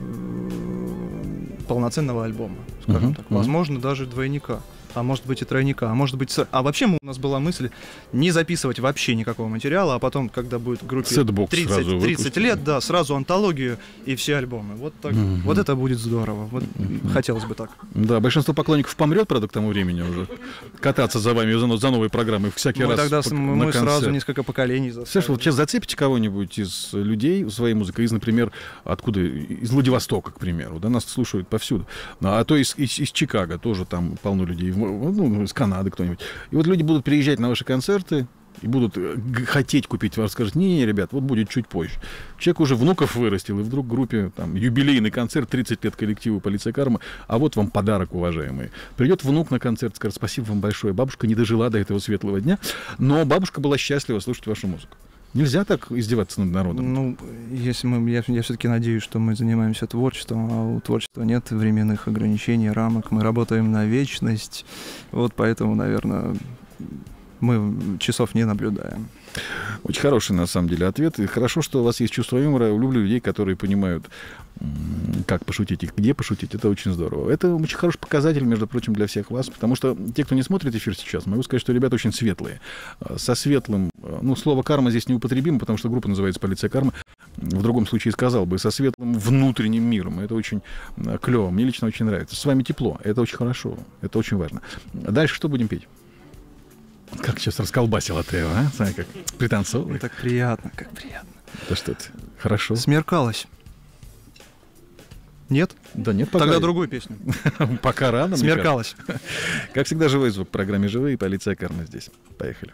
полноценного альбома, скажем так. Возможно, даже двойника. А может быть и тройника, а может быть... А вообще у нас была мысль не записывать вообще никакого материала, а потом, когда будет группе 30 лет, да, сразу антологию и все альбомы. Вот так. Вот это будет здорово. Вот хотелось бы так. Да, большинство поклонников помрет, правда, к тому времени уже. Кататься за вами, за новой программой всякий раз. Тогда мы сразу несколько поколений заставим. Слушай, вот сейчас зацепите кого-нибудь из людей своей музыкой, из, например, откуда? Из Владивостока, к примеру, да, нас слушают повсюду. А то из Чикаго тоже там полно людей. Ну, из Канады кто-нибудь. И вот люди будут приезжать на ваши концерты, и будут хотеть купить, вам скажут: не, ребят, вот будет чуть позже. Человек уже внуков вырастил, и вдруг в группе там юбилейный концерт, 30 лет коллективу «Полиция Кармы», а вот вам подарок, уважаемые. Придет внук на концерт, скажет: спасибо вам большое, бабушка не дожила до этого светлого дня, но бабушка была счастлива слушать вашу музыку. Нельзя так издеваться над народом. Ну, если я все-таки надеюсь, что мы занимаемся творчеством, а у творчества нет временных ограничений, рамок. Мы работаем на вечность. Вот поэтому, наверное, мы часов не наблюдаем. Очень хороший, на самом деле, ответ. И хорошо, что у вас есть чувство юмора. Я люблю людей, которые понимают, как пошутить и где пошутить. Это очень здорово. Это очень хороший показатель, между прочим, для всех вас. Потому что те, кто не смотрит эфир сейчас, могу сказать, что ребята очень светлые. Со светлым... Ну, слово «карма» здесь неупотребимо, потому что группа называется «Полиция Кармы». В другом случае сказал бы: со светлым внутренним миром. Это очень клево. Мне лично очень нравится. С вами тепло. Это очень хорошо. Это очень важно. Дальше что будем петь? Как сейчас расколбасила ты его, а? Смотри, как пританцовывает. Так приятно, как приятно. Да что это? Хорошо. Смеркалось. Нет? Да нет, пока. Тогда другую песню. Пока рано. Смеркалось. Как всегда, живой звук в программе «Живые», «Полиция Кармы» здесь. Поехали.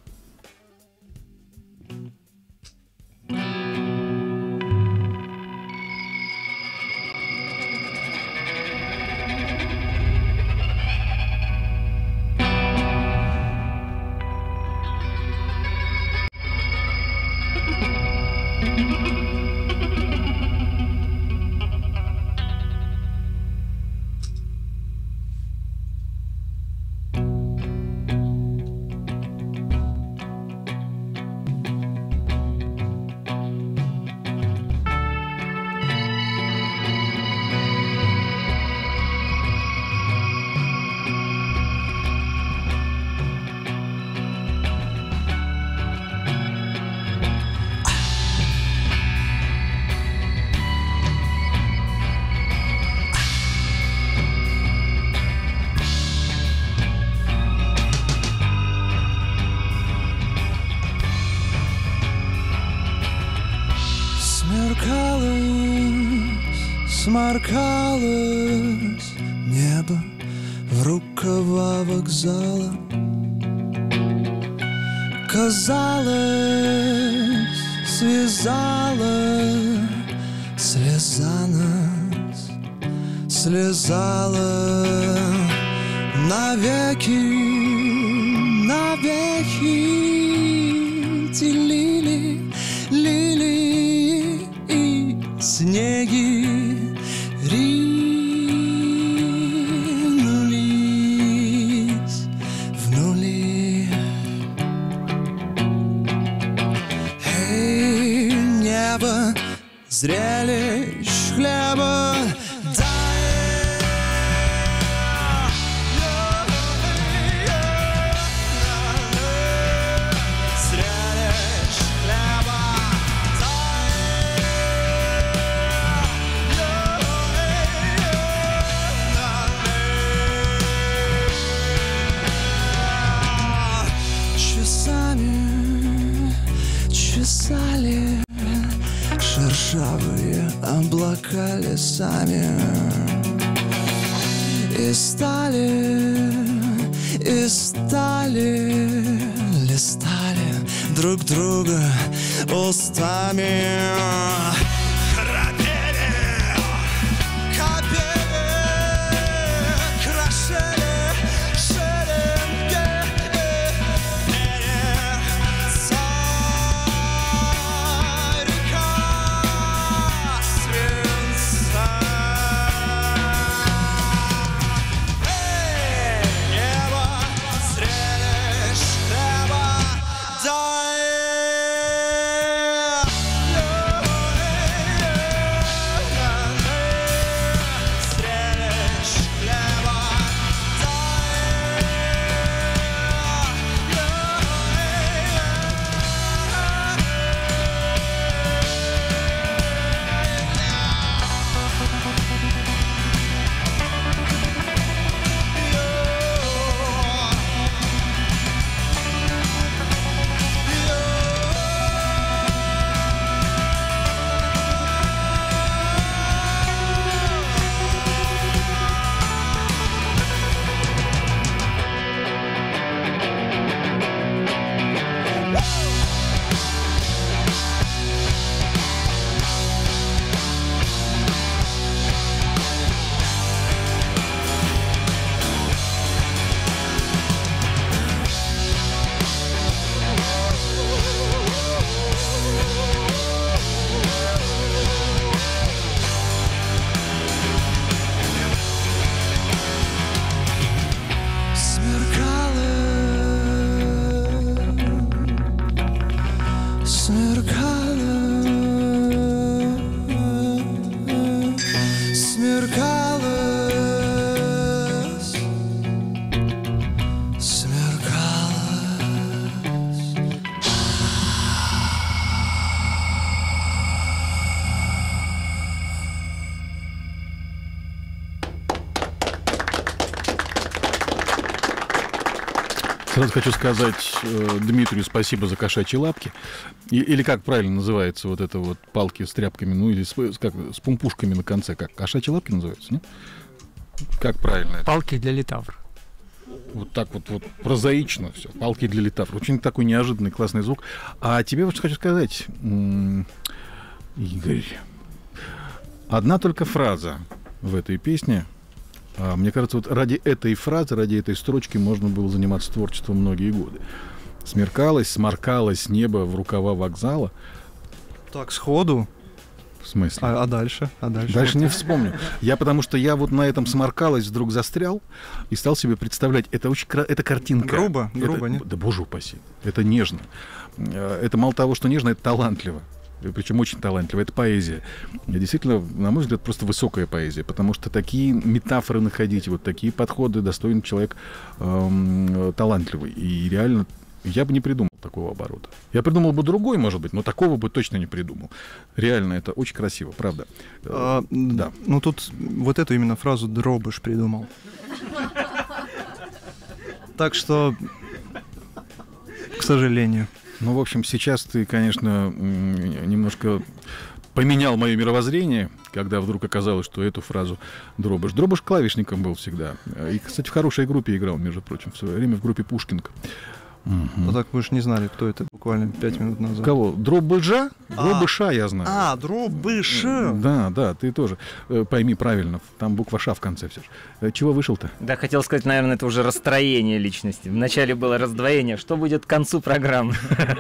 Сморкалось небо в рукава вокзала. Казалось, связала слеза нас, слезала навеки, навеки. Лили, лили и снеги ринулись в нули. Эй, небо, зрелищ хлеба чесали шершавые облака лесами и стали, листали друг друга устами. Сразу хочу сказать Дмитрию спасибо за кошачьи лапки. Или как правильно называется вот это вот палки с тряпками, ну или с пумпушками на конце. Как кошачьи лапки называются, нет? Как правильно это? Палки для литавр. Вот так вот прозаично все. Палки для литавр. Очень такой неожиданный, классный звук. А тебе вот что хочу сказать, Игорь. Одна только фраза в этой песне. Мне кажется, вот ради этой фразы, ради этой строчки можно было заниматься творчеством многие годы. Сморкалось небо в рукава вокзала. Так, сходу. В смысле? А дальше? Дальше не вспомню. Потому что я вот на этом сморкалось вдруг застрял и стал себе представлять. Это картинка. Грубо, нет? Да боже упаси. Это нежно. Это мало того, что нежно, это талантливо. Причем очень талантливо. Это поэзия. И действительно, на мой взгляд, просто высокая поэзия. Потому что такие метафоры находить, вот такие подходы достоин человек талантливый. И реально я бы не придумал такого оборота. Я придумал бы другой, может быть, но такого бы точно не придумал. Реально, это очень красиво, правда. Да. Ну, тут вот эту именно фразу «дробыш» придумал. Так что, к сожалению. Ну, в общем, сейчас ты, конечно, немножко поменял мое мировоззрение, когда вдруг оказалось, что эту фразу Дробыш. Дробыш клавишником был всегда. И, кстати, в хорошей группе играл, между прочим, в свое время в группе Пушкинг. Ну так вы же не знали, кто это буквально 5 минут назад. Кого? Дробыжа? Дробыша я знаю. Дробыша! Да, ты тоже. Пойми правильно, там буква Ш в конце все же. Чего вышел-то? Да, хотел сказать, наверное, это уже расстроение личности. Вначале было раздвоение. Что будет к концу программы?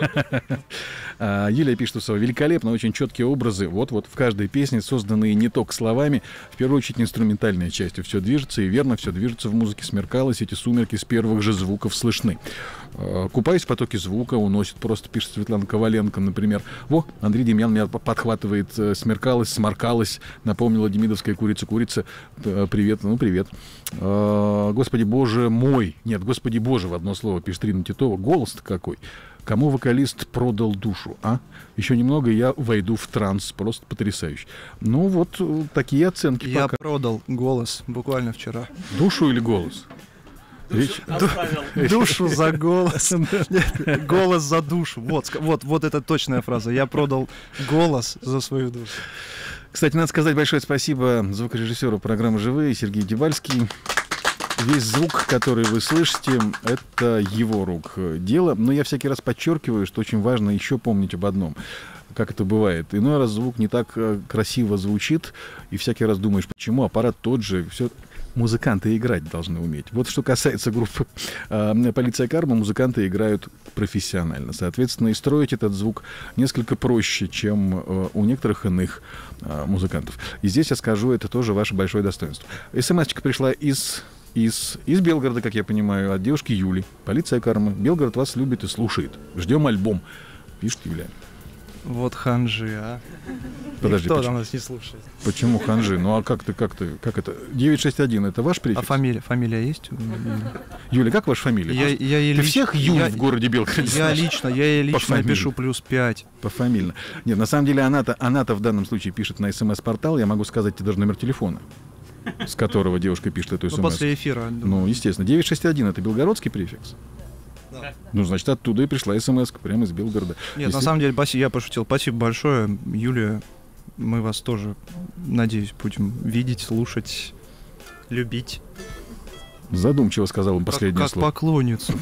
Юлия Пиштусова. Великолепно, очень четкие образы. Вот в каждой песне, созданные не только словами, в первую очередь инструментальной частью. Все движется, и верно, все движется в музыке. Смеркалось, эти сумерки с первых же звуков слышны. Купаясь в потоке звука, уносит просто, пишет Светлана Коваленко, например. Андрей Демьян меня подхватывает. Смеркалось, сморкалось, напомнила демидовская курица. Привет, привет. Господи боже мой. Нет, Господи боже, в одно слово, пишет Рина Титова. Голос-то какой. Кому вокалист продал душу, а? Еще немного, и я войду в транс. Просто потрясающе. Ну, вот такие оценки. Я продал голос буквально вчера. Душу или голос? Душу за голос. Голос за душу. Вот это точная фраза. Я продал голос за свою душу. Кстати, надо сказать большое спасибо звукорежиссеру программы «Живые» Сергею Дебальский. Весь звук, который вы слышите, это его рук дело. Но я всякий раз подчеркиваю, что очень важно еще помнить об одном. Как это бывает. Иной раз звук не так красиво звучит, и всякий раз думаешь, почему аппарат тот же. Все. Музыканты играть должны уметь. Вот что касается группы «Полиция Карма», музыканты играют профессионально. Соответственно, и строить этот звук несколько проще, чем у некоторых иных музыкантов. И здесь я скажу, это тоже ваше большое достоинство. СМС-очка пришла из Белгорода, как я понимаю, от девушки Юли. «Полиция Карма. Белгород вас любит и слушает. Ждем альбом», пишет Юля. Вот ханжи, а. Подожди, никто там нас не слушает. Почему ханжи? Ну а как это? 961 это ваш префикс? А фамилия есть? Юля, как ваша фамилия? Ты всех Юль в городе Белгороде? Я лично напишу +5. Пофамильно. Нет, на самом деле она-то в данном случае пишет на СМС-портал. Я могу сказать тебе даже номер телефона, с которого девушка пишет эту СМС. После эфира. Ну, естественно. 961 это белгородский префикс? Да. Ну, значит, оттуда и пришла смс прямо из Белгорода. Нет, на самом деле, я пошутил. Спасибо большое, Юлия. Мы вас тоже, надеюсь, будем видеть, слушать, любить. Задумчиво сказал он последнее слово. Как поклонницу.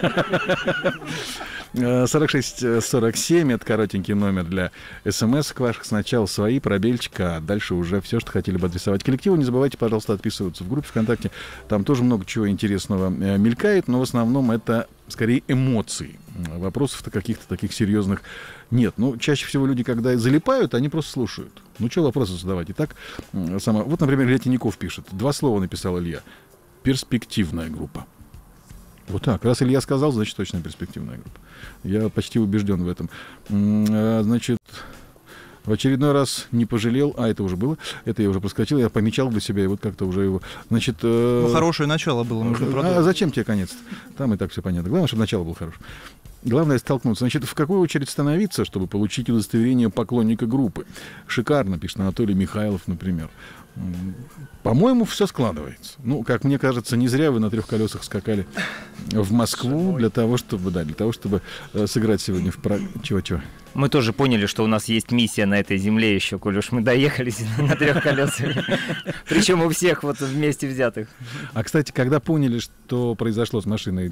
4647 это коротенький номер для смс ваших. Сначала свои, пробельчик, а дальше уже все, что хотели бы адресовать коллективу. Не забывайте, пожалуйста, отписываться в группе ВКонтакте. Там тоже много чего интересного мелькает, но в основном это скорее эмоции. Вопросов-то каких-то таких серьезных нет. Ну, чаще всего люди, когда залипают, они просто слушают. Ну, что вопросы задавать? Итак, вот, например, Илья Тиняков пишет. 2 слова написал Илья. Перспективная группа. Вот так. Раз Илья сказал, значит, точно перспективная группа. Я почти убежден в этом. Значит, в очередной раз не пожалел. Это уже было. Это я уже проскочил. Я помечал для себя, и вот как-то уже его... Значит, хорошее начало было. Нужно продолжить. А зачем тебе конец-то? Там и так все понятно. Главное, чтобы начало было хорошее. Главное столкнуться. Значит, в какую очередь становиться, чтобы получить удостоверение поклонника группы? Шикарно, пишет Анатолий Михайлов, например. По-моему, все складывается. Ну, как мне кажется, не зря вы на 3 колесах скакали в Москву для того, чтобы сыграть сегодня в Чего-чего? Мы тоже поняли, что у нас есть миссия на этой земле еще, коль уж мы доехали на 3 колесах. Причем у всех вот вместе взятых. А, кстати, когда поняли, что произошло с машиной,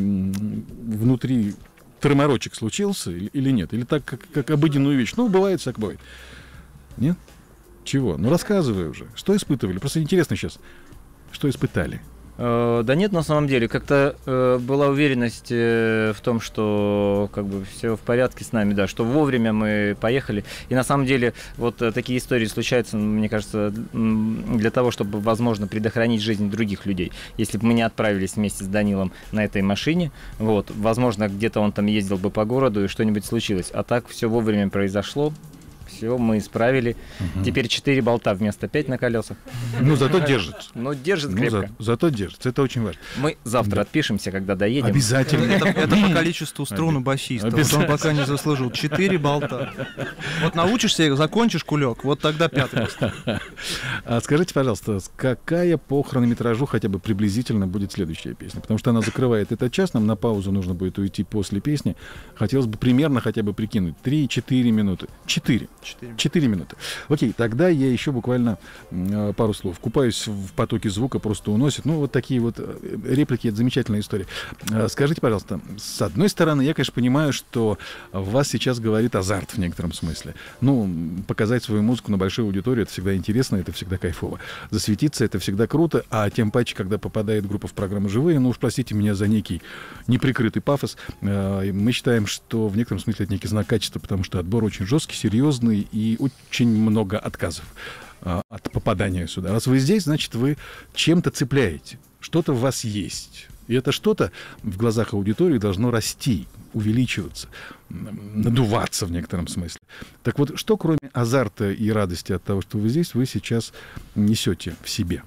внутри торморочек случился или нет? Или так, как обыденную вещь? Ну, бывает, всяк бывает. Нет? Чего? Ну, рассказывай уже. Что испытывали? Просто интересно сейчас, что испытали. Да нет, на самом деле, как-то была уверенность в том, что как бы все в порядке с нами, да, что вовремя мы поехали. И на самом деле вот такие истории случаются, мне кажется, для того, чтобы, возможно, предохранить жизнь других людей. Если бы мы не отправились вместе с Данилом на этой машине, вот, возможно, где-то он там ездил бы по городу и что-нибудь случилось. А так все вовремя произошло. Все, мы исправили. Теперь 4 болта вместо 5 на колесах. Ну, зато держится. Ну, держит крепко. Зато держится. Это очень важно. Мы завтра отпишемся, когда доедем. Обязательно. Это по количеству струн у басиста. Вот он пока не заслужил. 4 болта. Вот научишься, закончишь кулек, вот тогда 5-й. А скажите, пожалуйста, какая по хронометражу хотя бы приблизительно будет следующая песня? Потому что она закрывает этот час, нам на паузу нужно будет уйти после песни. Хотелось бы примерно хотя бы прикинуть. 3-4 минуты. 4 минуты. Окей, тогда я еще буквально пару слов. Купаюсь в потоке звука, просто уносит. Ну, вот такие вот реплики, это замечательная история. Скажите, пожалуйста, с одной стороны, я, конечно, понимаю, что в вас сейчас говорит азарт в некотором смысле. Ну, показать свою музыку на большую аудиторию, это всегда интересно, это всегда кайфово. Засветиться, это всегда круто, а тем паче, когда попадает группа в программу «Живые», ну уж простите меня за некий неприкрытый пафос, мы считаем, что в некотором смысле это некий знак качества, потому что отбор очень жесткий, серьезный, и очень много отказов от попадания сюда. Раз вы здесь, значит, вы чем-то цепляете. Что-то в вас есть. И это что-то в глазах аудитории должно расти, увеличиваться, надуваться в некотором смысле. Так вот, что кроме азарта и радости от того, что вы здесь, вы сейчас несете в себе?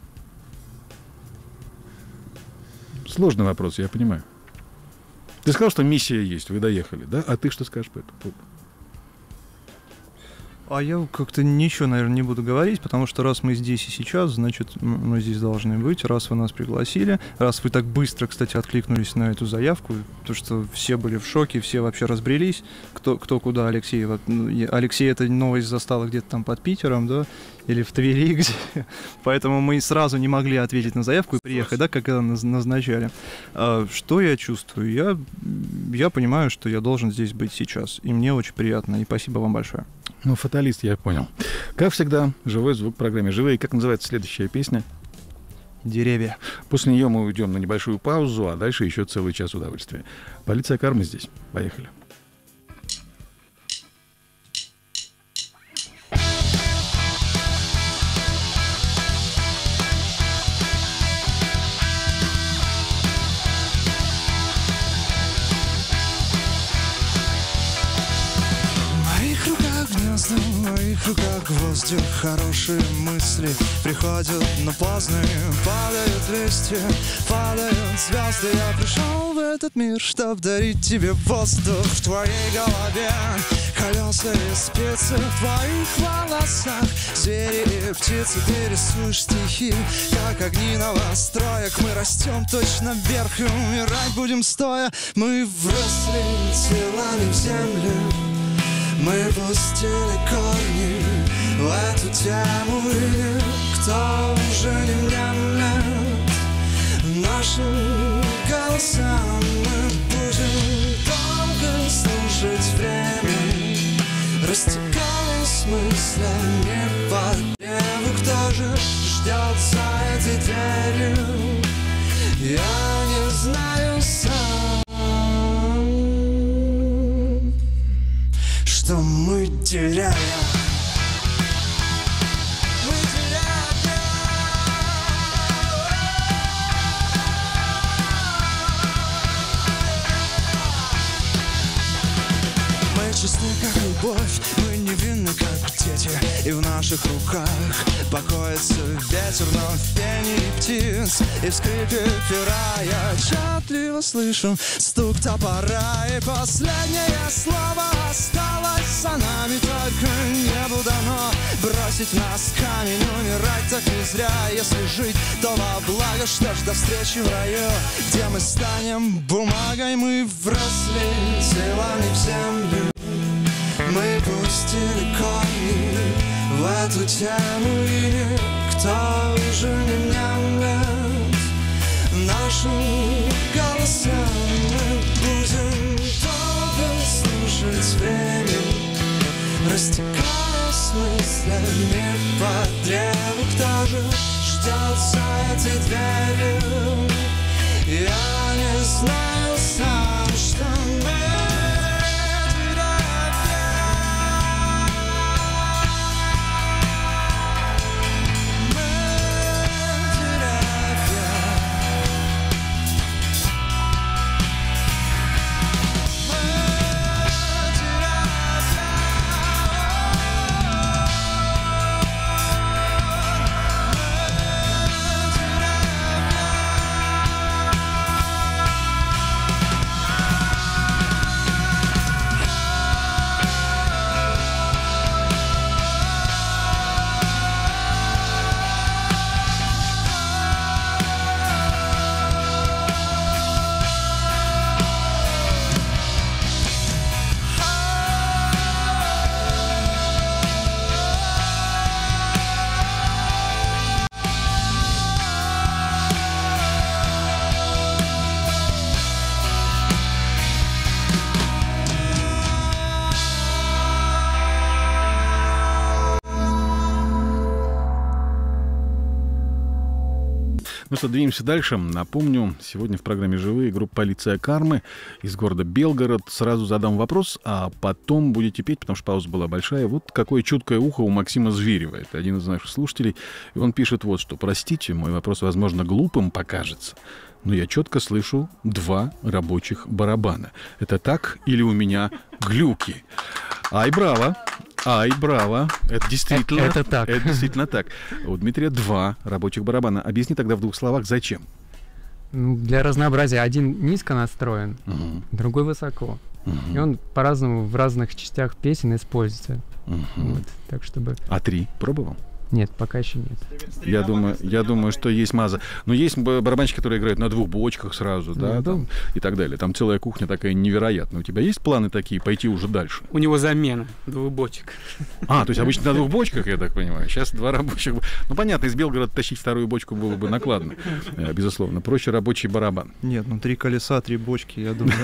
Сложный вопрос, я понимаю. Ты сказал, что миссия есть, вы доехали, да? А ты что скажешь по этому поводу? А я как-то ничего, наверное, не буду говорить, потому что раз мы здесь и сейчас, значит, мы здесь должны быть. Раз вы нас пригласили, раз вы так быстро, кстати, откликнулись на эту заявку, то что все были в шоке, все вообще разбрелись, кто куда. Алексей эта новость застала где-то там под Питером, да, или в Твери, где. Поэтому мы сразу не могли ответить на заявку и приехать, да, как это назначали. Что я чувствую? Я понимаю, что я должен здесь быть сейчас, и мне очень приятно, и спасибо вам большое. Ну, фаталист, я понял. Как всегда, живой звук в программе «Живые». Как называется следующая песня? «Деревья». После нее мы уйдем на небольшую паузу, а дальше еще целый час удовольствия. Полиция кармы здесь. Поехали. В моих руках воздух, хорошие мысли приходят, но поздно. Падают листья, падают звезды. Я пришел в этот мир, чтоб дарить тебе воздух. В твоей голове колеса и спицы, в твоих волосах звери и птицы. Ты рисуешь стихи, как огни новостроек. Мы растем точно вверх и умирать будем стоя. Мы вросли телами в землю, мы пустили корни в эту тему, и никто уже не внемлет нашим голосам. Мы будем долго слушать время, растекаясь мыслями по древу. Кто же ждет за этой дверью? Я не знаю сам, что мы деревья. Мы чисты, как любовь, мы невинны, как дети. И в наших руках покоится ветер, но в пении птиц и в скрипе пера я отчетливо слышу стук топора. И последнее слово осталось за нами, только небу дано бросить нас камень, умирать так не зря. Если жить, то во благо, что ж, до встречи в раю, где мы станем бумагой. Мы вросли телами в землю, мы пустили корни в эту тему, и никто уже не внемлет нашим голосам. Мы будем долго слушать время, растекаясь мыслями по древу. Кто же ждет за этой дверью? Я не знаю сам, что мы. Ну что, двинемся дальше. Напомню, сегодня в программе «Живые» группа «Полиция кармы» из города Белгород. Сразу задам вопрос, а потом будете петь, потому что пауза была большая. Вот какое чуткое ухо у Максима Зверева. Это один из наших слушателей. И он пишет вот что. Простите, мой вопрос, возможно, глупым покажется, но я четко слышу 2 рабочих барабана. Это так или у меня глюки? Ай, браво! Ай, браво! Это действительно, это так. Это действительно так. У Дмитрия 2 рабочих барабана. Объясни тогда в 2 словах, зачем? Для разнообразия один низко настроен, другой высоко. И он по-разному в разных частях песен используется. Вот, так чтобы... А 3 пробовал? Нет, пока еще нет. Я думаю, что есть маза. Но есть барабанщики, которые играют на 2 бочках сразу, да, там, и так далее. Там целая кухня такая невероятная. У тебя есть планы такие, пойти уже дальше? У него замена 2 бочек. А, то есть обычно на 2 бочках, я так понимаю. Сейчас 2 рабочих. Ну, понятно, из Белгорода тащить 2-ю бочку было бы накладно. Безусловно. Проще рабочий барабан. Нет, 3 колеса, 3 бочки, я думаю.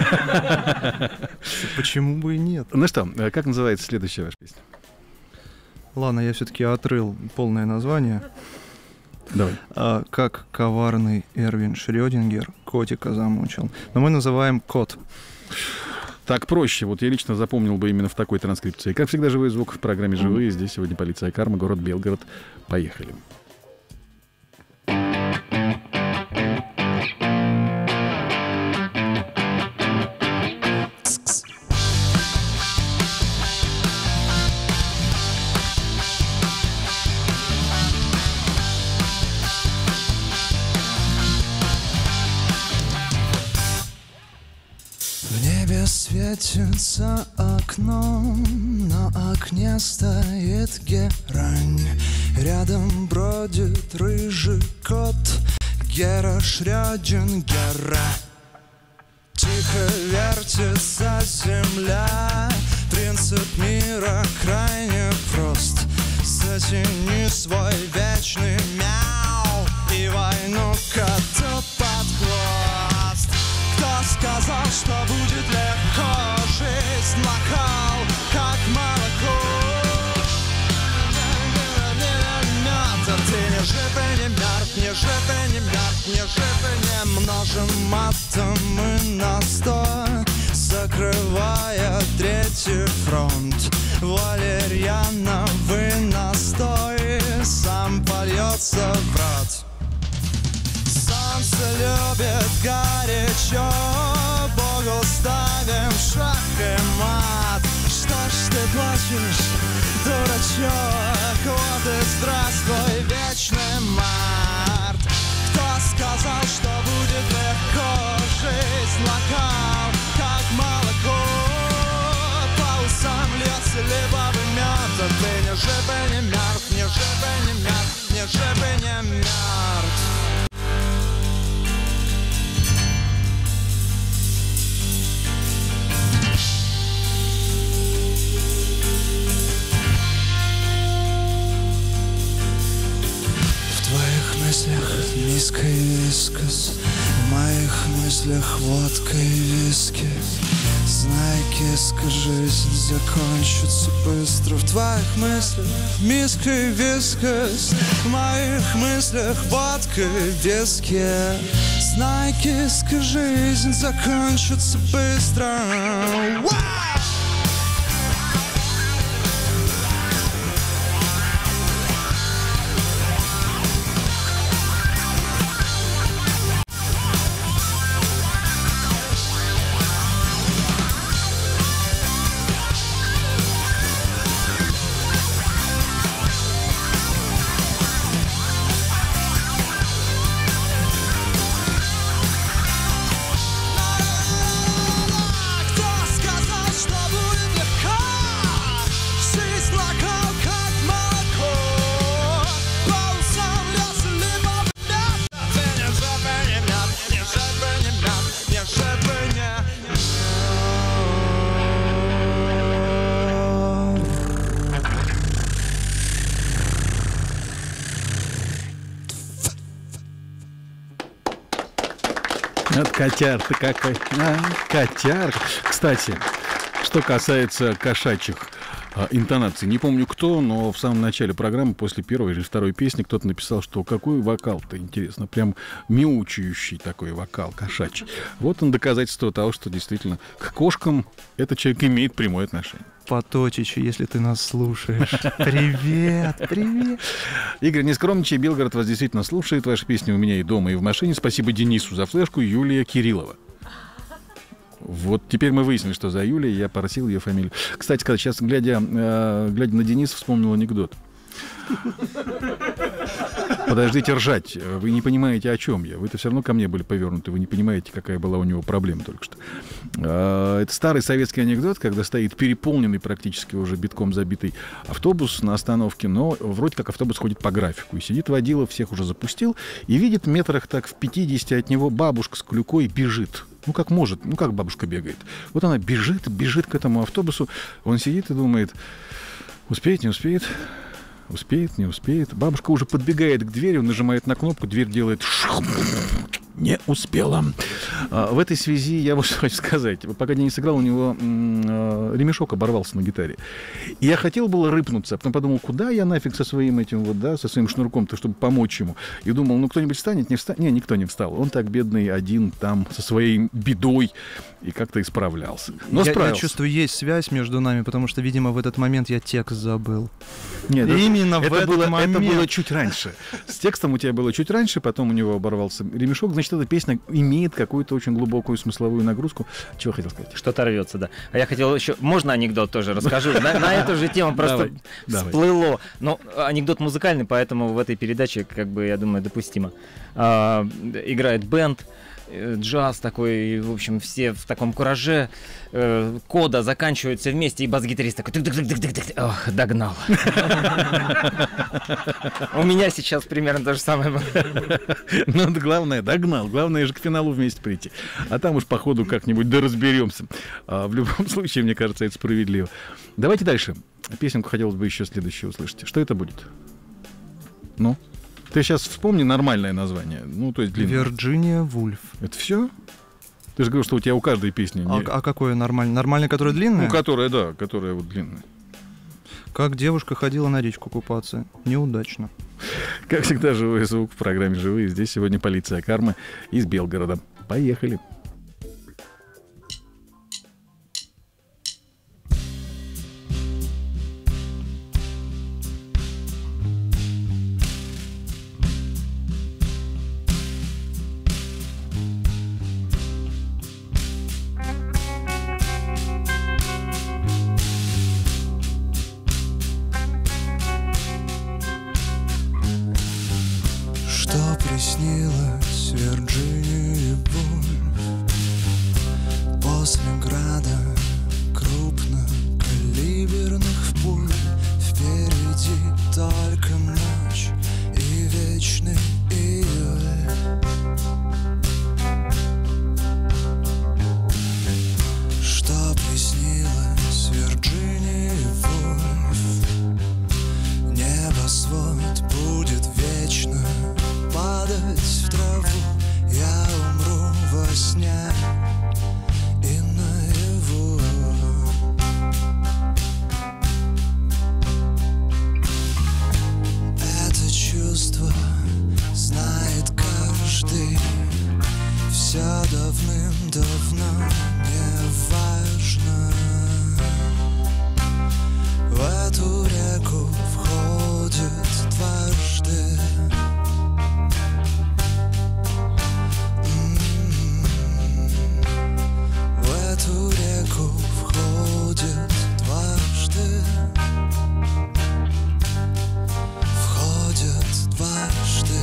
Почему бы и нет? Ну что, как называется следующая ваша песня? Ладно, я все-таки отрыл полное название. Давай. Как коварный Эрвин Шрёдингер котика замучил. Но мы называем кот. Так проще. Вот я лично запомнил бы именно в такой транскрипции. Как всегда, живой звук в программе «Живые». Здесь сегодня «Полиция кармы», город Белгород. Поехали. Светится окно, на окне стоит герань. Рядом бродит рыжий кот Гера Шрёдингера. Тихо вертится земля, принцип мира крайне прост. Затяни свой вечный мяу и войну коту под хвост. Кто сказал, что будет легко? Жизнь накал, как молоко. Ты не жив и не мертв, не жив и не мертв, не жив и не множим матом мы на 100, закрывая 3-й фронт. Валерьяновый настой сам польется в рот. Солнце любит горячо, Богу ставим шах и мат. Что ж ты плачешь, дурачок? Вот и здравствуй, вечный март. Кто сказал, что будет легко? Жизнь накал, как молоко. По усам льется либо мед, а ты не жив и не мертв. мыслях миска и вискас, в моих мыслях водка и виски. Знай, киска, жизнь закончится быстро. В твоих мыслях миска и вискас, в моих мыслях водка и виски. Знай, киска, жизнь закончится быстро. Вот котяр, ты какой. Котяр. Кстати, что касается кошачьих интонаций, не помню кто, но в самом начале программы, после первой или второй песни, кто-то написал, что какой вокал-то, интересно, прям мяучающий такой вокал кошачий. Вот он доказательство того, что действительно к кошкам этот человек имеет прямое отношение. Поточичи, если ты нас слушаешь. Привет, привет. Игорь, не скромничай, Белгород вас действительно слушает. Ваши песни у меня и дома, и в машине. Спасибо Денису за флешку. Юлия Кириллова. Вот теперь мы выяснили, что за Юлия, я просил ее фамилию. Кстати, сейчас, глядя на Дениса, вспомнил анекдот. Подождите ржать, вы не понимаете, о чем я. Вы-то все равно ко мне были повернуты, вы не понимаете, какая была у него проблема только что. Это старый советский анекдот, когда стоит переполненный, практически уже битком забитый автобус на остановке, но вроде как автобус ходит по графику. И сидит водила, всех уже запустил, и видит метрах так в 50 от него бабушка с клюкой бежит. Ну, как может, ну, как бабушка бегает. Вот она бежит к этому автобусу, он сидит и думает, успеет, не успеет. Успеет, не успеет. Бабушка уже подбегает к двери, он нажимает на кнопку, дверь делает шум. Не успела. В этой связи я вот что хочу сказать. Пока Денис играл, у него ремешок оборвался на гитаре. И я хотел было рыпнуться, а потом подумал, куда я нафиг со своим этим вот, да, со своим шнурком-то, чтобы помочь ему. И думал, ну кто-нибудь встанет, не встанет? Не, никто не встал. Он так бедный один там со своей бедой и как-то исправлялся. Но справился. Я чувствую, есть связь между нами, потому что, видимо, в этот момент я текст забыл. Нет, именно в этот момент. Это было чуть раньше. С текстом у тебя было чуть раньше, потом у него оборвался ремешок. Значит, эта песня имеет какую-то очень глубокую смысловую нагрузку. Чего хотел сказать? Что-то рвется, да. А я хотел еще... Можно анекдот тоже расскажу? На эту же тему просто всплыло. Но анекдот музыкальный, поэтому в этой передаче, как бы, я думаю, допустимо. Играет бэнд, джаз такой, в общем, все в таком кураже, кода заканчиваются вместе, и бас-гитарист такой ох, догнал. У меня сейчас примерно то же самое. Ну, главное, догнал. Главное же к финалу вместе прийти. А там уж по ходу как-нибудь доразберемся. В любом случае, мне кажется, это справедливо. Давайте дальше. Песенку хотелось бы еще следующее услышать. Что это будет? Ну? Ты сейчас вспомни нормальное название. Ну, то есть длинное. Вирджиния Вульф. Это все? Ты же говорил, что у тебя у каждой песни... А какое нормальное? Нормальное, которое длинное? Ну, которая, да, которая вот длинная. Как девушка ходила на речку купаться. Неудачно. Как всегда, живой звук в программе «Живые». Здесь сегодня полиция кармы из Белгорода. Поехали. Приснилась Вирджиния Вульф после града крупнокалиберных пуль. Впереди только ночь и вечный июль. Что приснилось Вирджинии Вульф? Небосвод будет вечно давно не важно. В эту реку входит дважды. В эту реку входит дважды. Входит дважды.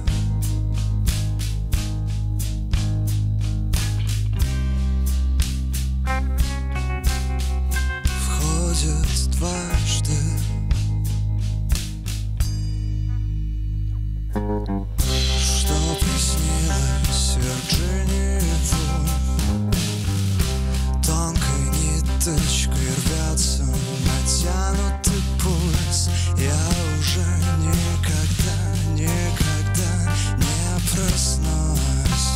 Входит дважды. Что приснилось Вирджинии Вульф? Тонкой ниточкой рвется натянутый пульс. Я уже никогда, никогда не проснусь.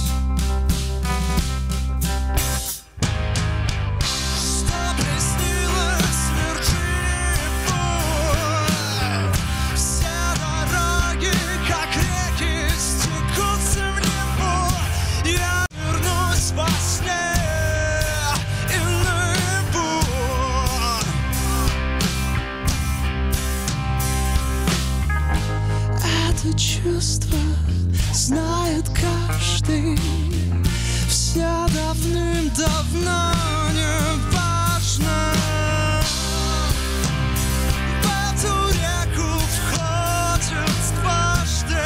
Что приснилось Вирджинии Вульф? Все дороги, как реки, стекутся в небо. Я вернусь во сне и наяву. Это чувство знает каждый. Все давным-давно не важно. В эту реку входит дважды.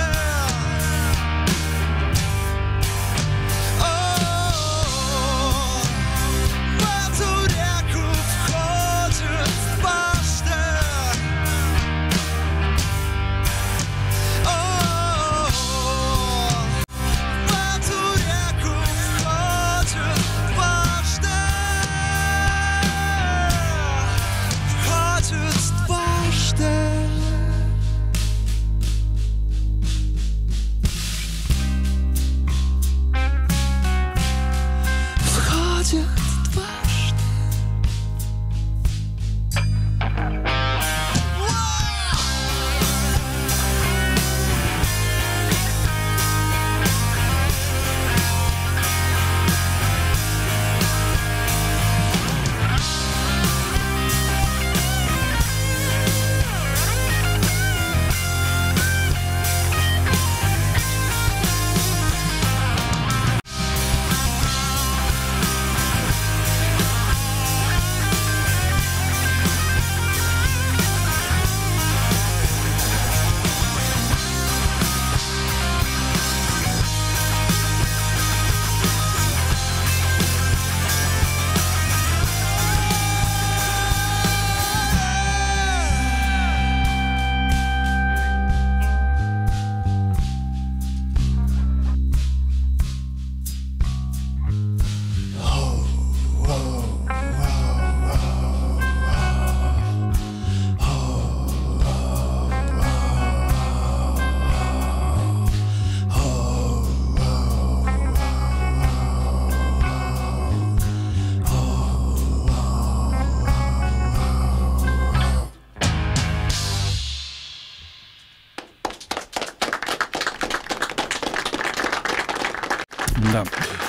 В эту реку входит дважды. В эту реку входит дважды. Входит дважды. Входит дважды. Да.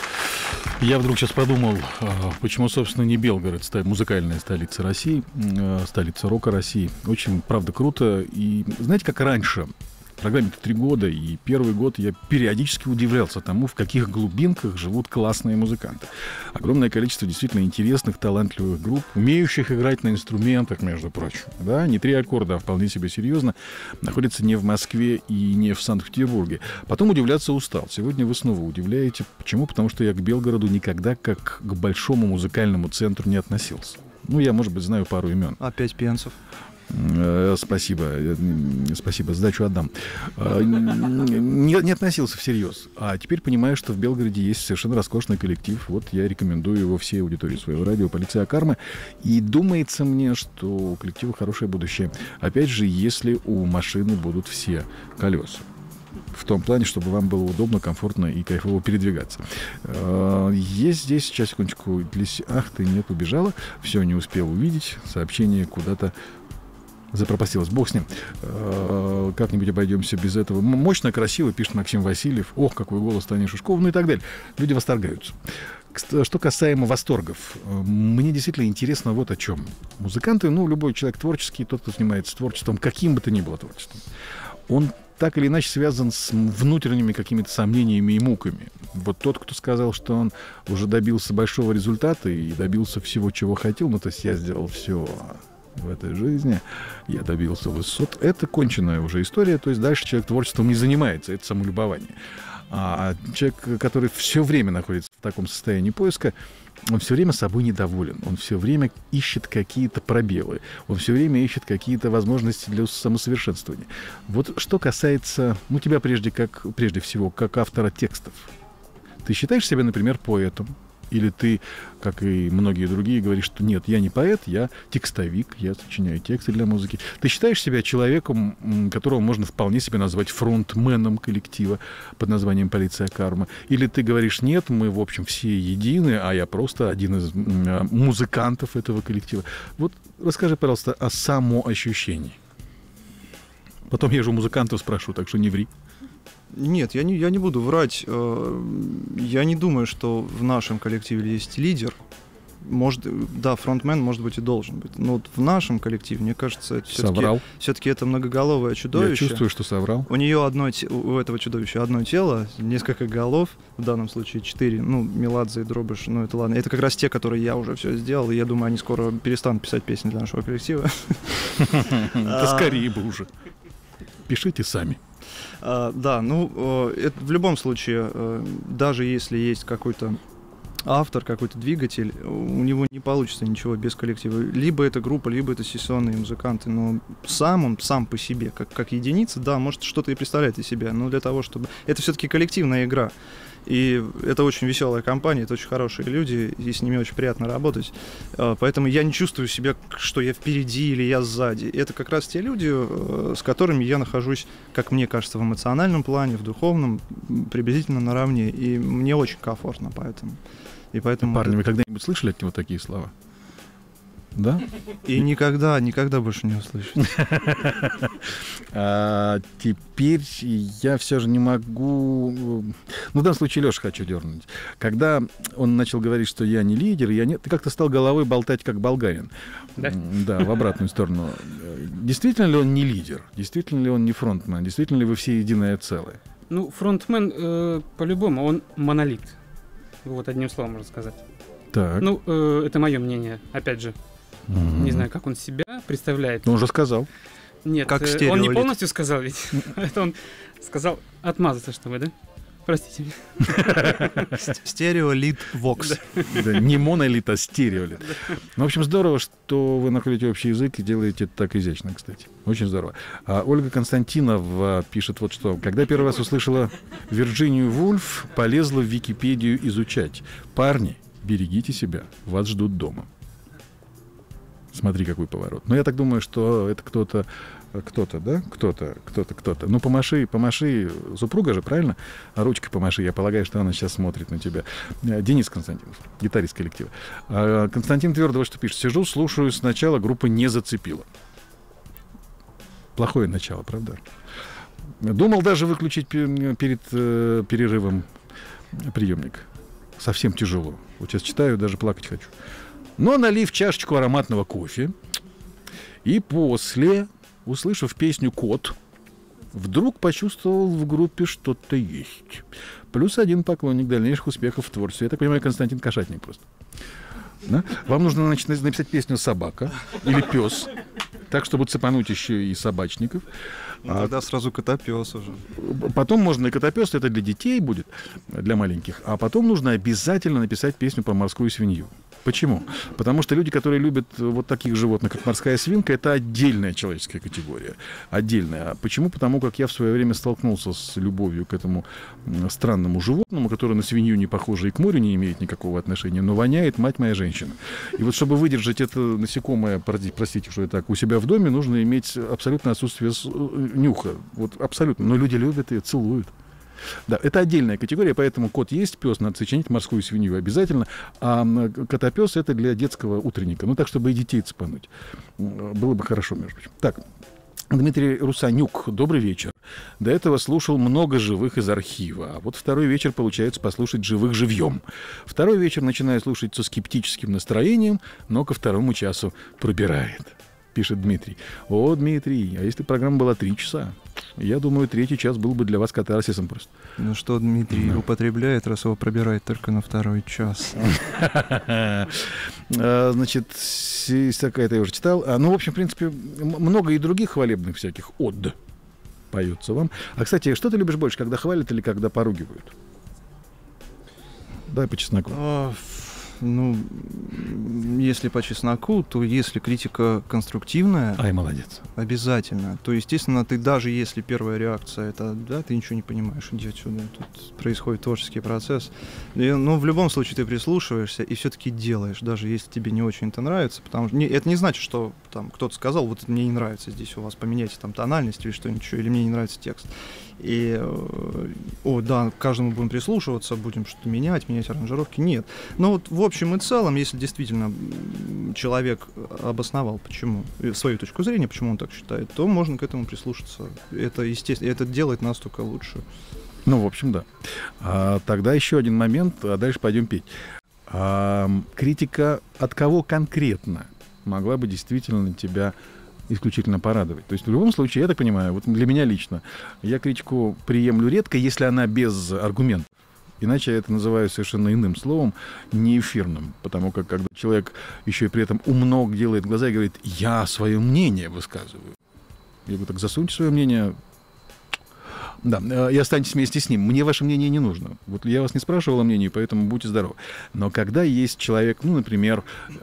Я вдруг сейчас подумал, почему, собственно, не Белгород, музыкальная столица России, столица рока России. Очень, правда, круто. И знаете, как раньше, в программе-то 3 года, и первый год я периодически удивлялся тому, в каких глубинках живут классные музыканты. Огромное количество действительно интересных, талантливых групп, умеющих играть на инструментах, между прочим. Да, не 3 аккорда, а вполне себе серьезно, находятся не в Москве и не в Санкт-Петербурге. Потом удивляться устал. Сегодня вы снова удивляете. Почему? Потому что я к Белгороду никогда как к большому музыкальному центру не относился. Ну, я, может быть, знаю пару имен. Опять Пенцев. Спасибо, сдачу отдам. Не относился всерьез. А теперь понимаю, что в Белгороде есть совершенно роскошный коллектив. Вот я рекомендую его всей аудитории своего радио «Полиция Кармы». И думается мне, что у коллектива хорошее будущее. Опять же, если у машины будут все колеса. В том плане, чтобы вам было удобно, комфортно и кайфово передвигаться. Есть здесь, сейчас, секундочку, ах ты, нет, убежала. Все, не успел увидеть. Сообщение куда-то запропастилась. Бог с ним. Как-нибудь обойдемся без этого. Мощно, красиво, пишет Максим Васильев. Ох, какой голос Тани Шушкова, ну и так далее. Люди восторгаются. Что касаемо восторгов, мне действительно интересно вот о чем. Музыканты, ну, любой человек творческий, тот, кто занимается творчеством, каким бы то ни было творчеством, он так или иначе связан с внутренними какими-то сомнениями и муками. Вот тот, кто сказал, что он уже добился большого результата и добился всего, чего хотел, ну, то есть я сделал все в этой жизни, я добился высот, это конченная уже история, то есть дальше человек творчеством не занимается, это самолюбование. А человек, который все время находится в таком состоянии поиска, он все время собой недоволен, он все время ищет какие-то пробелы, он все время ищет какие-то возможности для самосовершенствования. Вот что касается, ну, тебя прежде всего, как автора текстов. Ты считаешь себя, например, поэтом? Или ты, как и многие другие, говоришь, что нет, я не поэт, я текстовик, я сочиняю тексты для музыки. Ты считаешь себя человеком, которого можно вполне себе назвать фронтменом коллектива под названием «Полиция Карма»? Или ты говоришь, нет, мы, в общем, все едины, а я просто один из музыкантов этого коллектива? Вот расскажи, пожалуйста, о самоощущении. Потом я же у музыкантов спрошу, так что не ври. Нет, я не буду врать. Я не думаю, что в нашем коллективе есть лидер. Может, да, фронтмен, может быть, и должен быть. Но вот в нашем коллективе, мне кажется, все-таки это многоголовое чудовище. Я чувствую, что соврал. У нее у этого чудовища одно тело, несколько голов, в данном случае 4. Ну, Меладзе и Дробыш, ну это ладно. Это как раз те, которые я уже все сделал, и я думаю, они скоро перестанут писать песни для нашего коллектива. Да скорее бы уже. Пишите сами. Да, ну, это в любом случае, даже если есть какой-то автор, какой-то двигатель, у него не получится ничего без коллектива. Либо это группа, либо это сессионные музыканты, но он сам по себе, как единица, да, может что-то и представляет из себя, но для того, чтобы... Это все-таки коллективная игра. И это очень веселая компания, это очень хорошие люди, и с ними очень приятно работать. Поэтому я не чувствую себя, что я впереди или я сзади. Это как раз те люди, с которыми я нахожусь, как мне кажется, в эмоциональном плане, в духовном, приблизительно наравне. И мне очень комфортно поэтому. И поэтому Парни, вы когда-нибудь слышали от него такие слова? Да? И никогда больше не услышите. Теперь я все же не могу... Ну, в данном случае Лешу хочу дернуть. Когда он начал говорить, что я не лидер, ты как-то стал головой болтать, как болгарин. Да? Да, в обратную сторону. Действительно ли он не лидер? Действительно ли он не фронтмен? Действительно ли вы все единое целое? Ну, фронтмен, по-любому, он монолит. Вот одним словом можно сказать. Так. Ну, это мое мнение, опять же. Не знаю, как он себя представляет. Ну, он уже сказал. Нет, как он не полностью сказал ведь. Это он сказал отмазаться, чтобы, да? Простите меня. Стереолит Вокс. Да, не монолит, а стереолит. Ну, в общем, здорово, что вы находите общий язык и делаете это так изящно, кстати. Очень здорово. А Ольга Константинова пишет вот что. Когда первый раз услышала Вирджинию Вульф, полезла в Википедию изучать. Парни, берегите себя, вас ждут дома. Смотри, какой поворот. Но я так думаю, что это кто-то, да? Кто-то. Ну, помаши, супруга же, правильно? А ручкой помаши, я полагаю, что она сейчас смотрит на тебя. Денис Константинов, гитарист коллектива. Константин твердо вот что пишет. Сижу, слушаю, сначала группа не зацепила. Плохое начало, правда? Думал даже выключить перед перерывом приемник. Совсем тяжело. Вот сейчас читаю, даже плакать хочу. Но налив чашечку ароматного кофе и после, услышав песню «Кот», вдруг почувствовал в группе что-то есть. Плюс один поклонник дальнейших успехов в творчестве. Я так понимаю, Константин Кошатник просто. Да? Вам нужно написать песню «Собака» или «Пес», так, чтобы цепануть еще и собачников. Ну, тогда сразу котопес уже. Потом можно и котопес, это для детей будет, для маленьких. А потом нужно обязательно написать песню про морскую свинью. Почему? Потому что люди, которые любят вот таких животных, как морская свинка, это отдельная человеческая категория. Отдельная. А почему? Потому как я в свое время столкнулся с любовью к этому странному животному, которое на свинью не похоже и к морю не имеет никакого отношения, но воняет, мать моя, женщина. И вот чтобы выдержать это насекомое, простите, что я так, у себя в доме, нужно иметь абсолютное отсутствие нюха. Вот абсолютно. Но люди любят ее, целуют. Да, это отдельная категория, поэтому кот есть, пес, надо сочинить, морскую свинью обязательно. А котопес — это для детского утренника. Ну, так, чтобы и детей цепануть. Было бы хорошо, между прочим. Так, Дмитрий Русанюк, добрый вечер. До этого слушал много живых из архива. А вот второй вечер получается послушать живых живьем. Второй вечер начинаю слушать со скептическим настроением, но ко второму часу пробирает, пишет Дмитрий. О, Дмитрий, а если программа была 3 часа? Я думаю, 3-й час был бы для вас катарсисом просто. Ну что Дмитрий употребляет, раз его пробирает только на 2-й час? Значит, какая-то я уже читал. Ну, в общем, в принципе, много и других хвалебных всяких од поется вам. А, кстати, что ты любишь больше, когда хвалят или когда поругивают? Давай по чесноку. Ну, если по чесноку, то если критика конструктивная... Ай, молодец. Обязательно. То, естественно, ты даже если первая реакция это, да, ты ничего не понимаешь, иди отсюда, тут происходит творческий процесс. Но в любом случае ты прислушиваешься и все-таки делаешь, даже если тебе не очень это нравится, потому что это не значит, что там кто-то сказал, вот это мне не нравится здесь у вас, поменяйте там тональность или что-нибудь еще, или мне не нравится текст. И, да, к каждому будем прислушиваться, будем что-то менять аранжировки. Нет. Но вот в общем и целом, если действительно человек обосновал, почему, свою точку зрения, почему он так считает, то можно к этому прислушаться. Это, естественно, это делает нас только лучше. Ну, в общем, да. Тогда еще один момент, а дальше пойдем петь. Критика от кого конкретно могла бы действительно тебя исключительно порадовать? То есть в любом случае, я так понимаю, вот для меня лично, я критику приемлю редко, если она без аргументов. Иначе я это называю совершенно иным словом, не эфирным. Потому как когда человек еще и при этом умно делает глаза и говорит, я свое мнение высказываю. Я говорю, так засуньте свое мнение, да, и останьтесь вместе с ним. Мне ваше мнение не нужно. Вот я вас не спрашивал о мнении, поэтому будьте здоровы. Но когда есть человек, ну, например,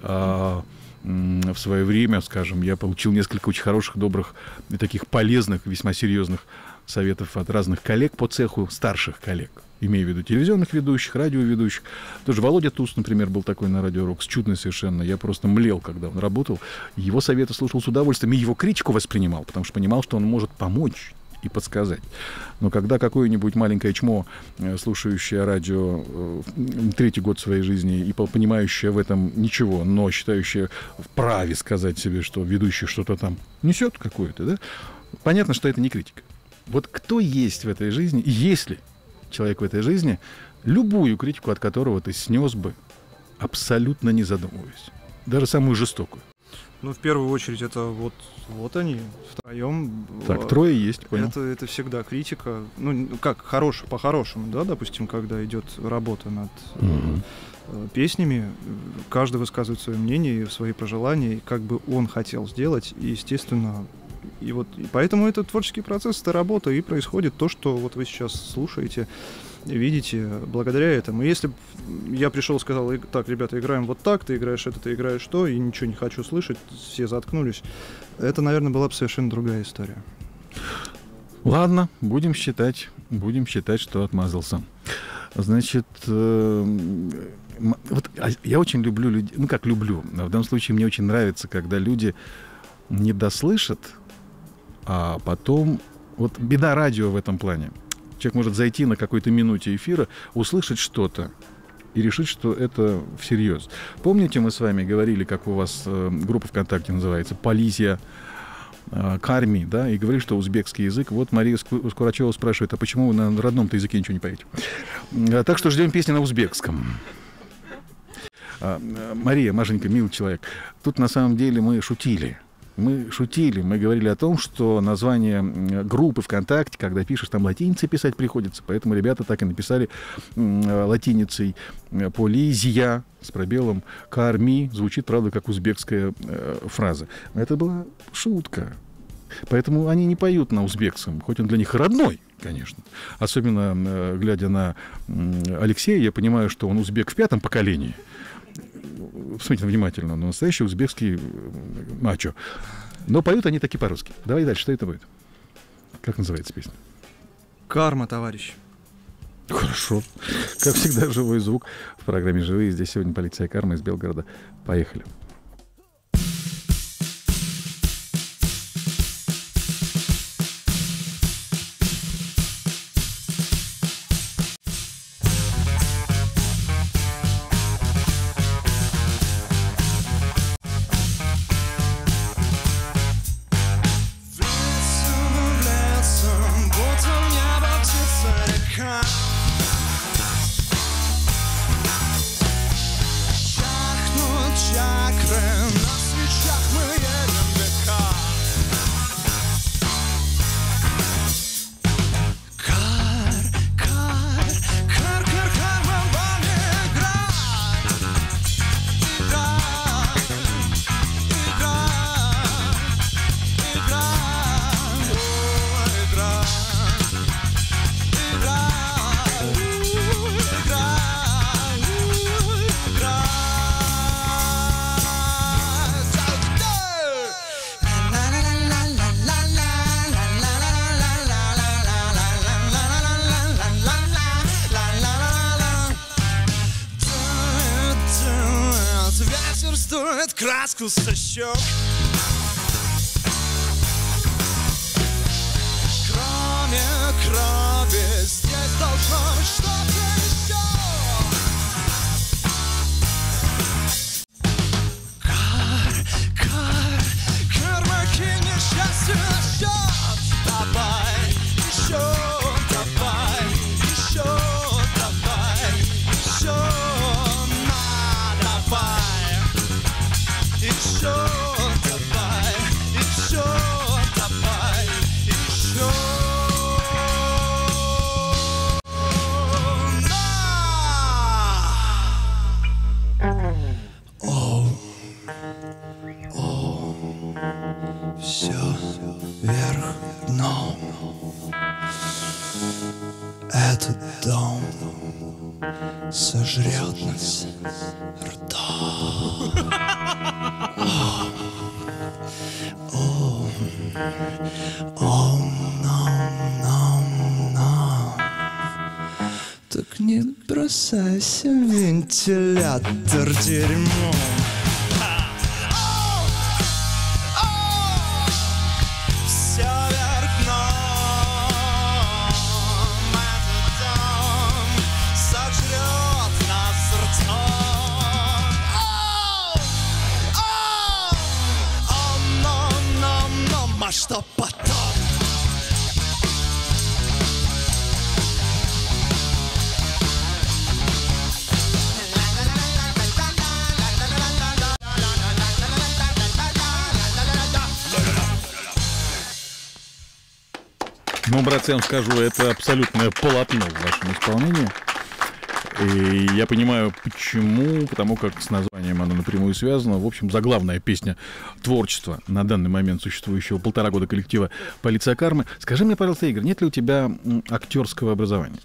в свое время, скажем, я получил несколько очень хороших, добрых и таких полезных, весьма серьезных советов от разных коллег по цеху, старших коллег. Имею в виду телевизионных ведущих, радиоведущих. Тоже Володя Туз, например, был такой на Радио Рокс, чудный совершенно. Я просто млел, когда он работал. Его советы слушал с удовольствием и его критику воспринимал, потому что понимал, что он может помочь и подсказать. Но когда какое-нибудь маленькое чмо, слушающее радио 3-й год своей жизни и понимающее в этом ничего, но считающее вправе сказать себе, что ведущий что-то там несет какое-то, да, понятно, что это не критика. Вот кто есть в этой жизни, и есть ли человек в этой жизни, любую критику, от которого ты снес бы, абсолютно не задумываясь, даже самую жестокую? Ну, в первую очередь, это вот они, втроем. Так, 3 есть, понял. Это всегда критика. Ну, как по-хорошему, да, допустим, когда идет работа над песнями, каждый высказывает свое мнение, свои пожелания, как бы он хотел сделать, и, естественно, и поэтому это творческий процесс, это работа, и происходит то, что вот вы сейчас слушаете, видите, благодаря этому. Если бы я пришел и сказал, так, ребята, играем вот так, ты играешь это, ты играешь то, и ничего не хочу слышать, все заткнулись, это, наверное, была бы совершенно другая история. Ладно, будем считать, что отмазался. Значит, вот я очень люблю людей, ну как люблю, в данном случае мне очень нравится, когда люди не дослышат, а потом, вот беда радио в этом плане. Человек может зайти на какой-то минуте эфира, услышать что-то и решить, что это всерьез. Помните, мы с вами говорили, как у вас группа ВКонтакте называется, «Полизия Карми», да, и говорили, что узбекский язык. Вот Мария Скурачева спрашивает, а почему вы на родном-то языке ничего не поете? Так что ждем песни на узбекском. Мария, Машенька, милый человек, тут на самом деле мы шутили, мы говорили о том, что название группы ВКонтакте, когда пишешь, там латиницей писать приходится, поэтому ребята так и написали латиницей «Полизия» с пробелом «Карми», звучит, правда, как узбекская фраза. Это была шутка. Поэтому они не поют на узбекском, хоть он для них родной, конечно. Особенно, глядя на Алексея, я понимаю, что он узбек в 5-м поколении. Смотрите внимательно, но настоящий узбекский мачо. Но поют они таки по-русски. Давай дальше, что это будет? Как называется песня? «Карма, товарищ». Хорошо. Как всегда, живой звук в программе «Живые». Здесь сегодня полиция «Карма» из Белгорода. Поехали. краску со щек. Кроме крови здесь должно быть что-то еще. Кармаки несчастья на счет. Давай еще, давай еще, давай еще, давай еще, давай еще, давай еще. Все вверх дном. Этот дом сожрет нас ртом. Нам. Так не бросайся в вентилятор дерьмом. А что потом? Ну, братцы, я вам скажу, это абсолютное полотно в вашем исполнении. И я понимаю, почему, потому как с названием оно напрямую связано. В общем, заглавная песня творчества на данный момент существующего 1,5 года коллектива «Полиция кармы». Скажи мне, пожалуйста, Игорь, нет ли у тебя актерского образования?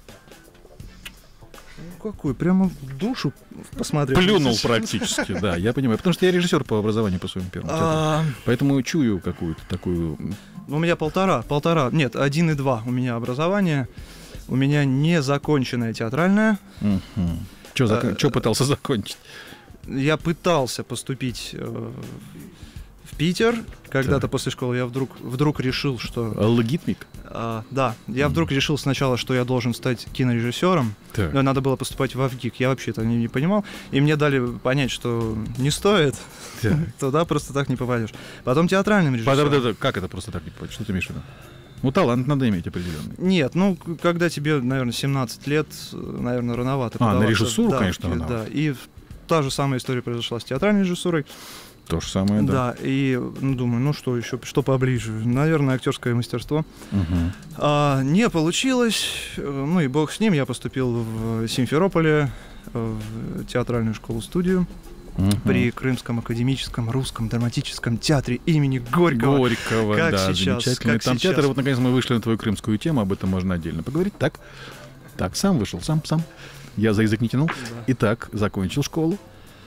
Ну, какой? Прямо в душу посмотреть. Плюнул практически, да, я понимаю. Потому что я режиссер по образованию по своему первому театру. Поэтому чую какую-то такую... У меня полтора, нет, 1,2 у меня образование. У меня незаконченное театральное. Что пытался закончить? Я пытался поступить в Питер. Когда-то после школы я вдруг решил, что... Логитмик? Да, я вдруг решил сначала, что я должен стать кинорежиссером. Но надо было поступать в АВГИК. Я вообще это не понимал. И мне дали понять, что не стоит. Туда просто так не попадешь. Потом театральным режиссером. Как это просто так не попадешь? Что ты имеешь в виду? Ну, талант надо иметь определенный. Нет, ну, когда тебе, наверное, 17 лет, наверное, рановато. На режиссуру, да, конечно, рановато. Да, и та же самая история произошла с театральной режиссурой. То же самое, да. Да, и думаю, что еще, что поближе? Наверное, актерское мастерство. Не получилось, и бог с ним. Я поступил в Симферополе, в театральную школу-студию. При Крымском академическом русском драматическом театре имени Горького. Как да, сейчас, замечательно. Там сейчас. Театр, вот наконец мы вышли на твою крымскую тему, об этом можно отдельно поговорить. Так, сам вышел, сам. Я за язык не тянул. Да. Итак, закончил школу.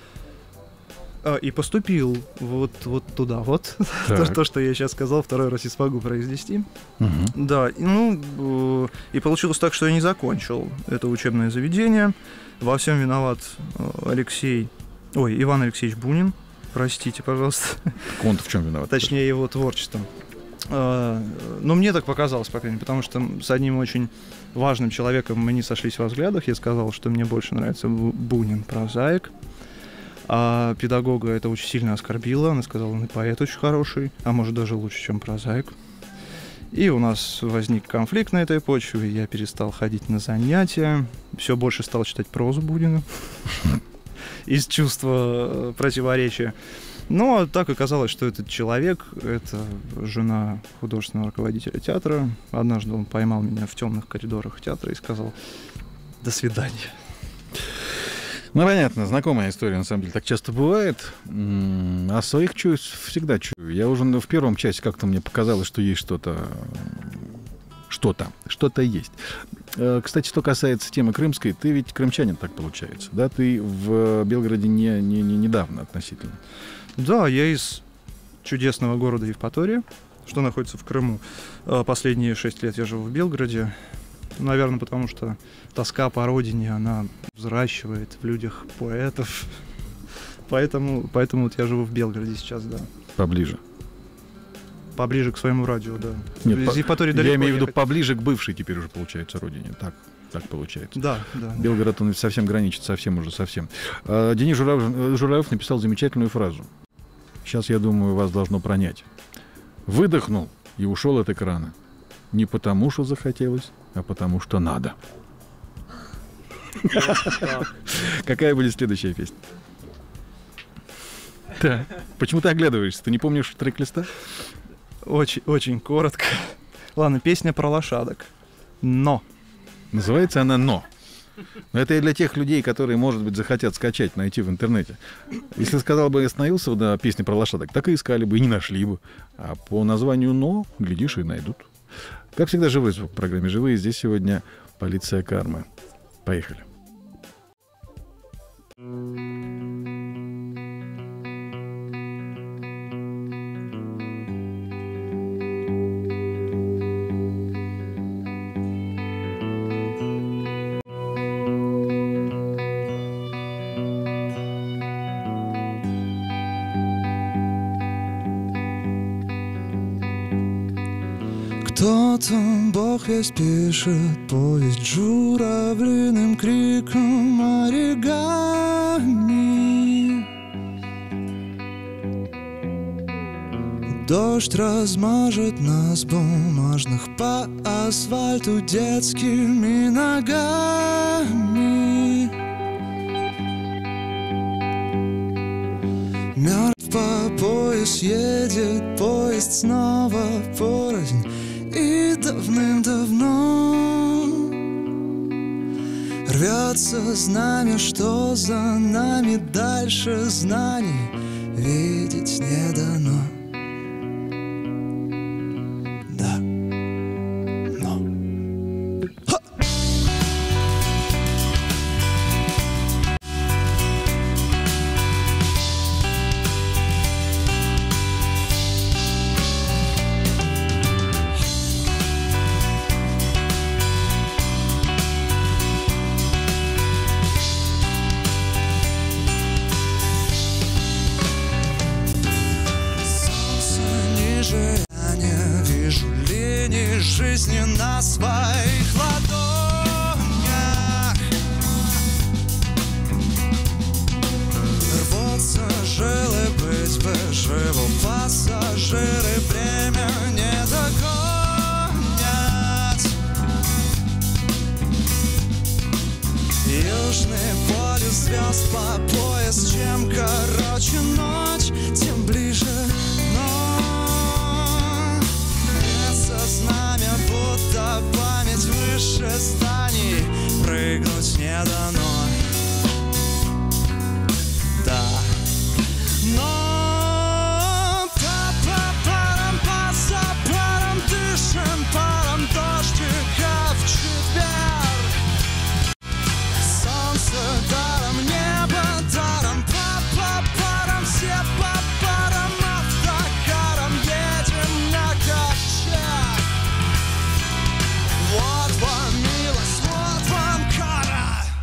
И поступил вот туда, то, что я сейчас сказал, второй раз не смогу произнести. Да, и получилось так, что я не закончил это учебное заведение. Во всем виноват Иван Алексеевич Бунин, простите, пожалуйста. Он-то в чем виноват? Точнее, его творчеством. Но мне так показалось, по крайней мере, потому что с одним очень важным человеком мы не сошлись во взглядах. Я сказал, что мне больше нравится Бунин, прозаик. А педагога это очень сильно оскорбило. Она сказала, он и поэт очень хороший, а может даже лучше, чем прозаик. И у нас возник конфликт на этой почве. Я перестал ходить на занятия, все больше стал читать прозу Бунина. Из чувства противоречия. Но так оказалось, что этот человек, это жена художественного руководителя театра. Однажды он поймал меня в темных коридорах театра и сказал: «До свидания». Ну, понятно, знакомая история, на самом деле, так часто бывает. А своих чую всегда чую. Я уже в первом части как-то мне показалось, что есть что-то есть. Кстати, что касается темы крымской, ты ведь крымчанин, так получается, да? Ты в Белгороде не недавно относительно. Да, я из чудесного города Евпатория, что находится в Крыму. Последние 6 лет я живу в Белгороде. Наверное, потому что тоска по родине, она взращивает в людях поэтов. Поэтому вот я живу в Белгороде сейчас, да. Поближе. Поближе к своему радио, да. Нет, Из Евпатории далеко я имею в виду ехать. поближе к бывшей теперь уже получается родине. Так получается. Да, да. Белгород, он совсем граничит, совсем. Денис Журавлев написал замечательную фразу. Сейчас, я думаю, вас должно пронять. Выдохнул и ушел от экрана. Не потому, что захотелось, а потому, что надо. Какая будет следующая песня? Да. Почему ты оглядываешься? Ты не помнишь трек-листа? Очень, очень коротко. Ладно, песня про лошадок. Но. Называется она «Но». Но это и для тех людей, которые, может быть, захотят скачать, найти в интернете. Если сказал бы, остановился на песне про лошадок, так и искали бы, и не нашли бы. А по названию «Но», глядишь, и найдут. Как всегда, живой звук в программе «Живые». Здесь сегодня полиция кармы. Поехали. Кто-то, Бог весть, пишет повесть журавлиным криком оригами. Дождь размажет нас бумажных по асфальту детскими ногами. Мертв по пояс едет поезд снова порознь. И давным-давно рвется знамя, что за нами дальше знаний видеть не дано. Да, но. Ха! Жизни на своих ладонях рвутся жилы, быть бы живу пассажиры, время не догонят. Южный полюс звезд по пояс, чем короче ночь, тем ближе знамя, будто память выше зданий, прыгнуть не дано. Да, но па-па-парам, па-за-парам, дышим паром дождика в четверг. Солнце даром, небо даром, па-па-парам, все па-парам, автокаром едем на ковчег. Вот вам милость, вот вам кара.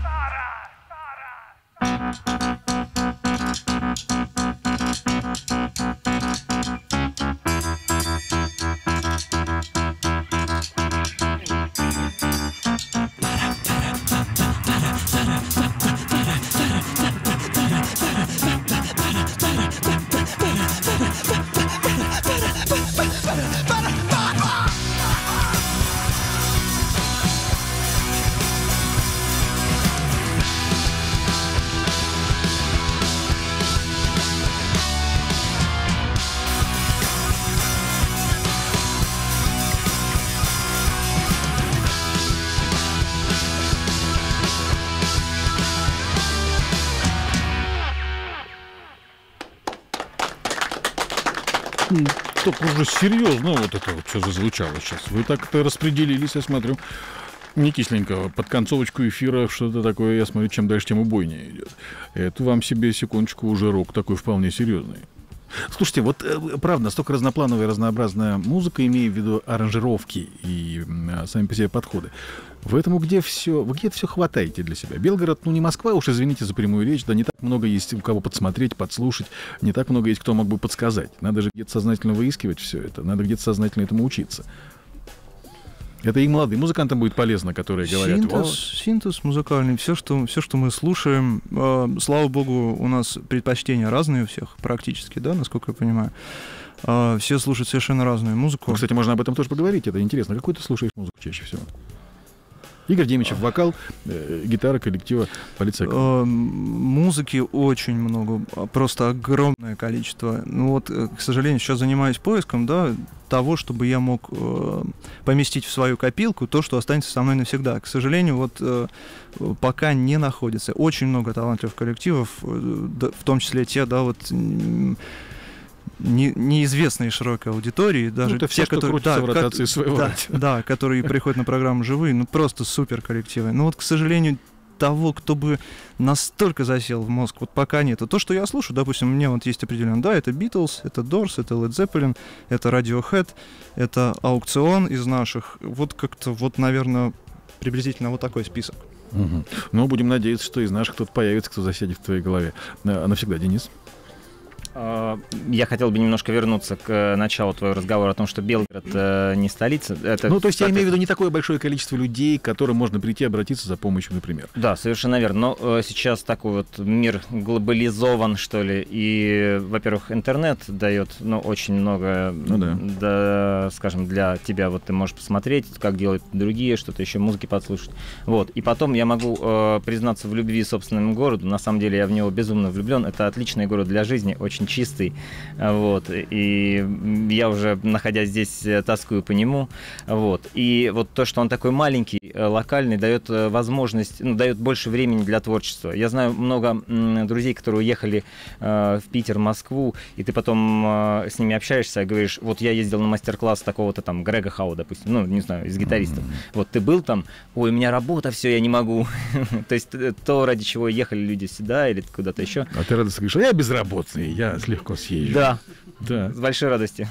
Так уже серьезно вот это вот что зазвучало сейчас. Вы так-то распределились, я смотрю. Не кисленько. Под концовочку эфира что-то такое, я смотрю, чем дальше, тем убойнее идет. Это вам себе, секундочку, уже рок такой вполне серьезный. Слушайте, вот правда, настолько разноплановая, разнообразная музыка, имея в виду аранжировки и сами по себе подходы. Поэтому вы где это все хватаете для себя? Белгород, ну не Москва, уж извините за прямую речь, да не так много есть у кого подсмотреть, подслушать, не так много есть кто мог бы подсказать. Надо же где-то сознательно выискивать все это, надо где-то сознательно этому учиться. Это и молодым музыкантам будет полезно, которые говорят... Синтез музыкальный, все, что мы слушаем. Слава богу, у нас предпочтения разные у всех, практически, да, насколько я понимаю. Все слушают совершенно разную музыку. Ну, кстати, можно об этом тоже поговорить, это интересно. Какую ты слушаешь музыку чаще всего? Игорь Демичев, вокал, гитара коллектива «Полиция». Музыки очень много, просто огромное количество. Ну вот, к сожалению, сейчас занимаюсь поиском, да, того, чтобы я мог поместить в свою копилку то, что останется со мной навсегда. К сожалению, вот пока не находится. Очень много талантливых коллективов, в том числе те, да, вот... неизвестной широкой аудитории, даже это те, которые крутятся в ротации своего радио. Да, которые приходят на программу живые, ну просто супер коллективы. Но вот, к сожалению, того, кто бы настолько засел в мозг, вот пока нету. То, что я слушаю, допустим, у меня вот есть определенно, да, это Beatles, это Doors, это Led Zeppelin, это Radiohead, это Аукцион из наших. Вот как-то, вот, наверное, приблизительно вот такой список. Угу. Ну, будем надеяться, что из наших кто-то появится, кто засядет в твоей голове. А навсегда, Денис? Я хотел бы немножко вернуться к началу твоего разговора о том, что Белгород не столица. Это, ну, то есть я имею в виду не такое большое количество людей, к которым можно прийти и обратиться за помощью, например. Да, совершенно верно. Но сейчас такой вот мир глобализован, что ли. И, во-первых, интернет дает, ну, очень много, да, скажем, для тебя. Вот ты можешь посмотреть, как делают другие, что-то еще, музыки подслушать. Вот. И потом я могу признаться в любви собственному городу. На самом деле я в него безумно влюблен. Это отличный город для жизни, очень чистый, вот, и я уже, находясь здесь, тоскую по нему, вот, и вот то, что он такой маленький, локальный, дает возможность, ну, дает больше времени для творчества. Я знаю много друзей, которые уехали в Питер, Москву, и ты потом с ними общаешься и говоришь, вот я ездил на мастер-класс такого-то там Грега Хау, допустим, ну, не знаю, из гитаристов, вот ты был там, ой, у меня работа, все, я не могу, то есть то, ради чего ехали люди сюда или куда-то еще. А ты радостно говоришь, я безработный, я легко съезжу. Да, с большой радостью.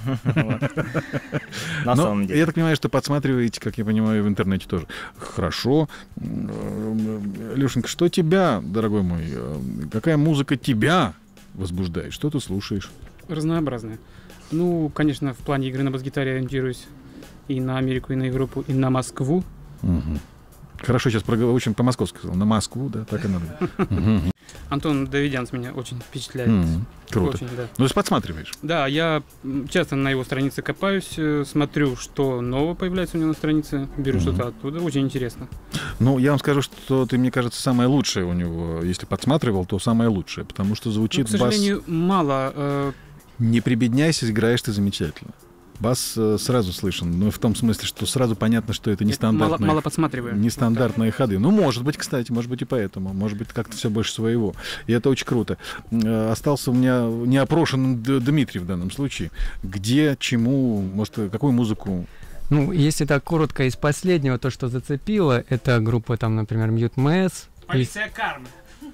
На самом деле. Я так понимаю, что подсматриваете, как я понимаю, в интернете тоже. Хорошо. Лешенька, что тебя, дорогой мой, какая музыка тебя возбуждает? Что ты слушаешь? Разнообразная. Ну, конечно, в плане игры на бас-гитаре ориентируюсь и на Америку, и на Европу, и на Москву. Хорошо, сейчас очень по-московски сказал. На Москву, да, так и надо. Антон Давидянц меня очень впечатляет. Круто. Очень, да. Ну, ты подсматриваешь? Да, я часто на его странице копаюсь, смотрю, что нового появляется у него на странице, беру что-то оттуда. Очень интересно. Ну, я вам скажу, что ты, мне кажется, самое лучшее у него. Если подсматривал, то самое лучшее, потому что звучит бас... К сожалению, мало. Не прибедняйся, играешь ты замечательно. Бас сразу слышен, но в том смысле, что сразу понятно, что это нестандартные, мало подсматриваю. Нестандартные ходы. Ну, может быть, кстати, может быть и поэтому. Может быть, как-то все больше своего. И это очень круто. Остался у меня неопрошенным Дмитрий в данном случае. Где, чему, может, какую музыку? Ну, если так коротко, из последнего, то, что зацепило, это группа, там, например, Mute Mess. Полиция Кармы.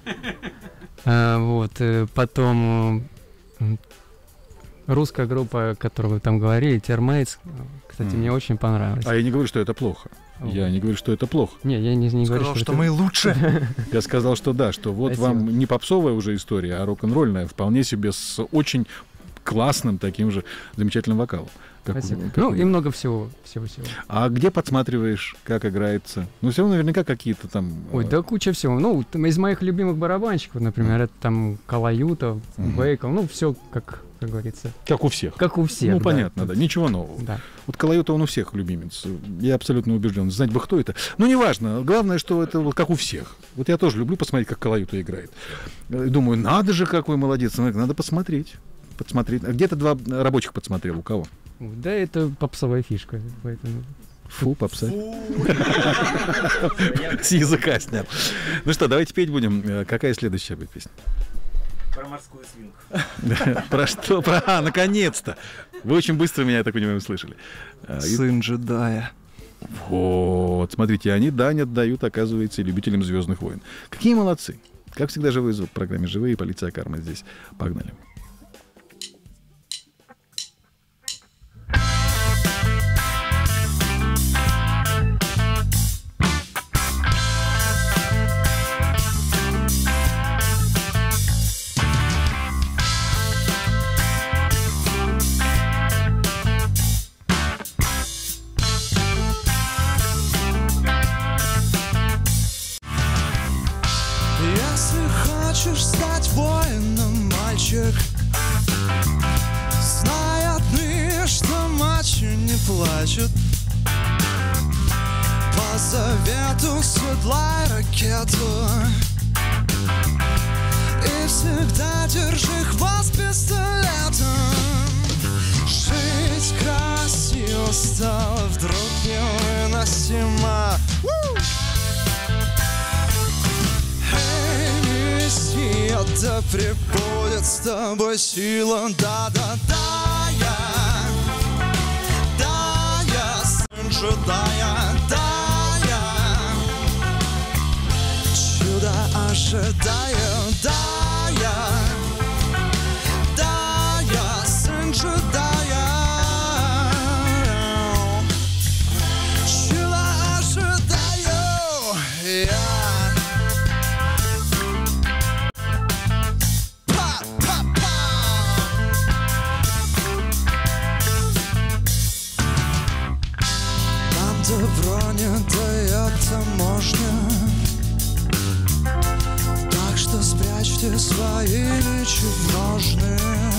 Вот, потом... Русская группа, о которой вы там говорили, Термейтс, кстати, мне очень понравилась. А я не говорю, что это плохо. Я не говорю, что это плохо. Не, я не говорю, что это... мы лучше. Я сказал, что да, что вот Спасибо. Вам не попсовая уже история, а рок-н-ролльная, вполне себе с очень классным таким же замечательным вокалом. Спасибо. Ну и много всего. А где подсматриваешь, как играется? Ну, все равно наверняка какие-то там... Ой, да куча всего. Ну, из моих любимых барабанщиков, например, это там Калаюта, Бейкл, ну, все как говорится. Как у всех. Как у всех, Ну, да. понятно, да. Ничего нового. Да. Вот Калаюта, он у всех любимец. Я абсолютно убежден. Знать бы, кто это. Ну, неважно. Главное, что это вот как у всех. Вот я тоже люблю посмотреть, как Калаюта играет. Думаю, надо же, какой молодец. Надо посмотреть. Где-то 2 рабочих подсмотрел. У кого? Да, это попсовая фишка. Поэтому... Фу, попса. С языка снял. Ну что, давайте петь будем. Какая следующая будет песня? Про морскую свинку. Про что? Наконец-то! Вы очень быстро меня, я так понимаю, услышали. Сын джедая. Вот, смотрите, они дань отдают, оказывается, и любителям «Звездных войн». Какие молодцы! Как всегда, живой звук в программе «Живые», полиция Кармы здесь. Погнали. девочек. Знай отныне, что мачо не плачут. По завету седлай ракету и всегда держи хвост пистолетом. Жить красиво стало вдруг невыносимо. Эй, Мессия, да пребудет с тобой сила. Да-да-да, я сын джедая, да, я чудо ожидаю, да, я сын джедая, чудо ожидаю, я. Броня дает таможня, так что спрячьте свои мечи в ножны.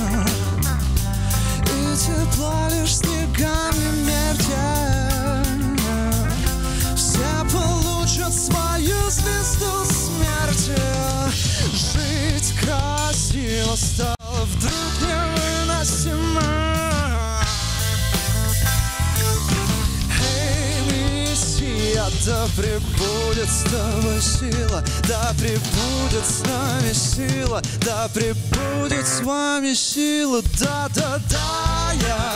И тепло лишь снегами мерьте. Все получат свою звезду смерти. Жить красиво стало вдруг невыносимо. Да пребудет с тобой сила, да пребудет с нами сила, да пребудет с вами сила, да-да-да,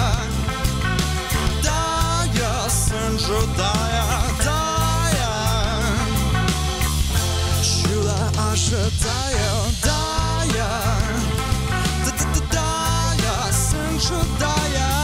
я сын джедая, да, я чудо ожидаю, да, я сын джедая.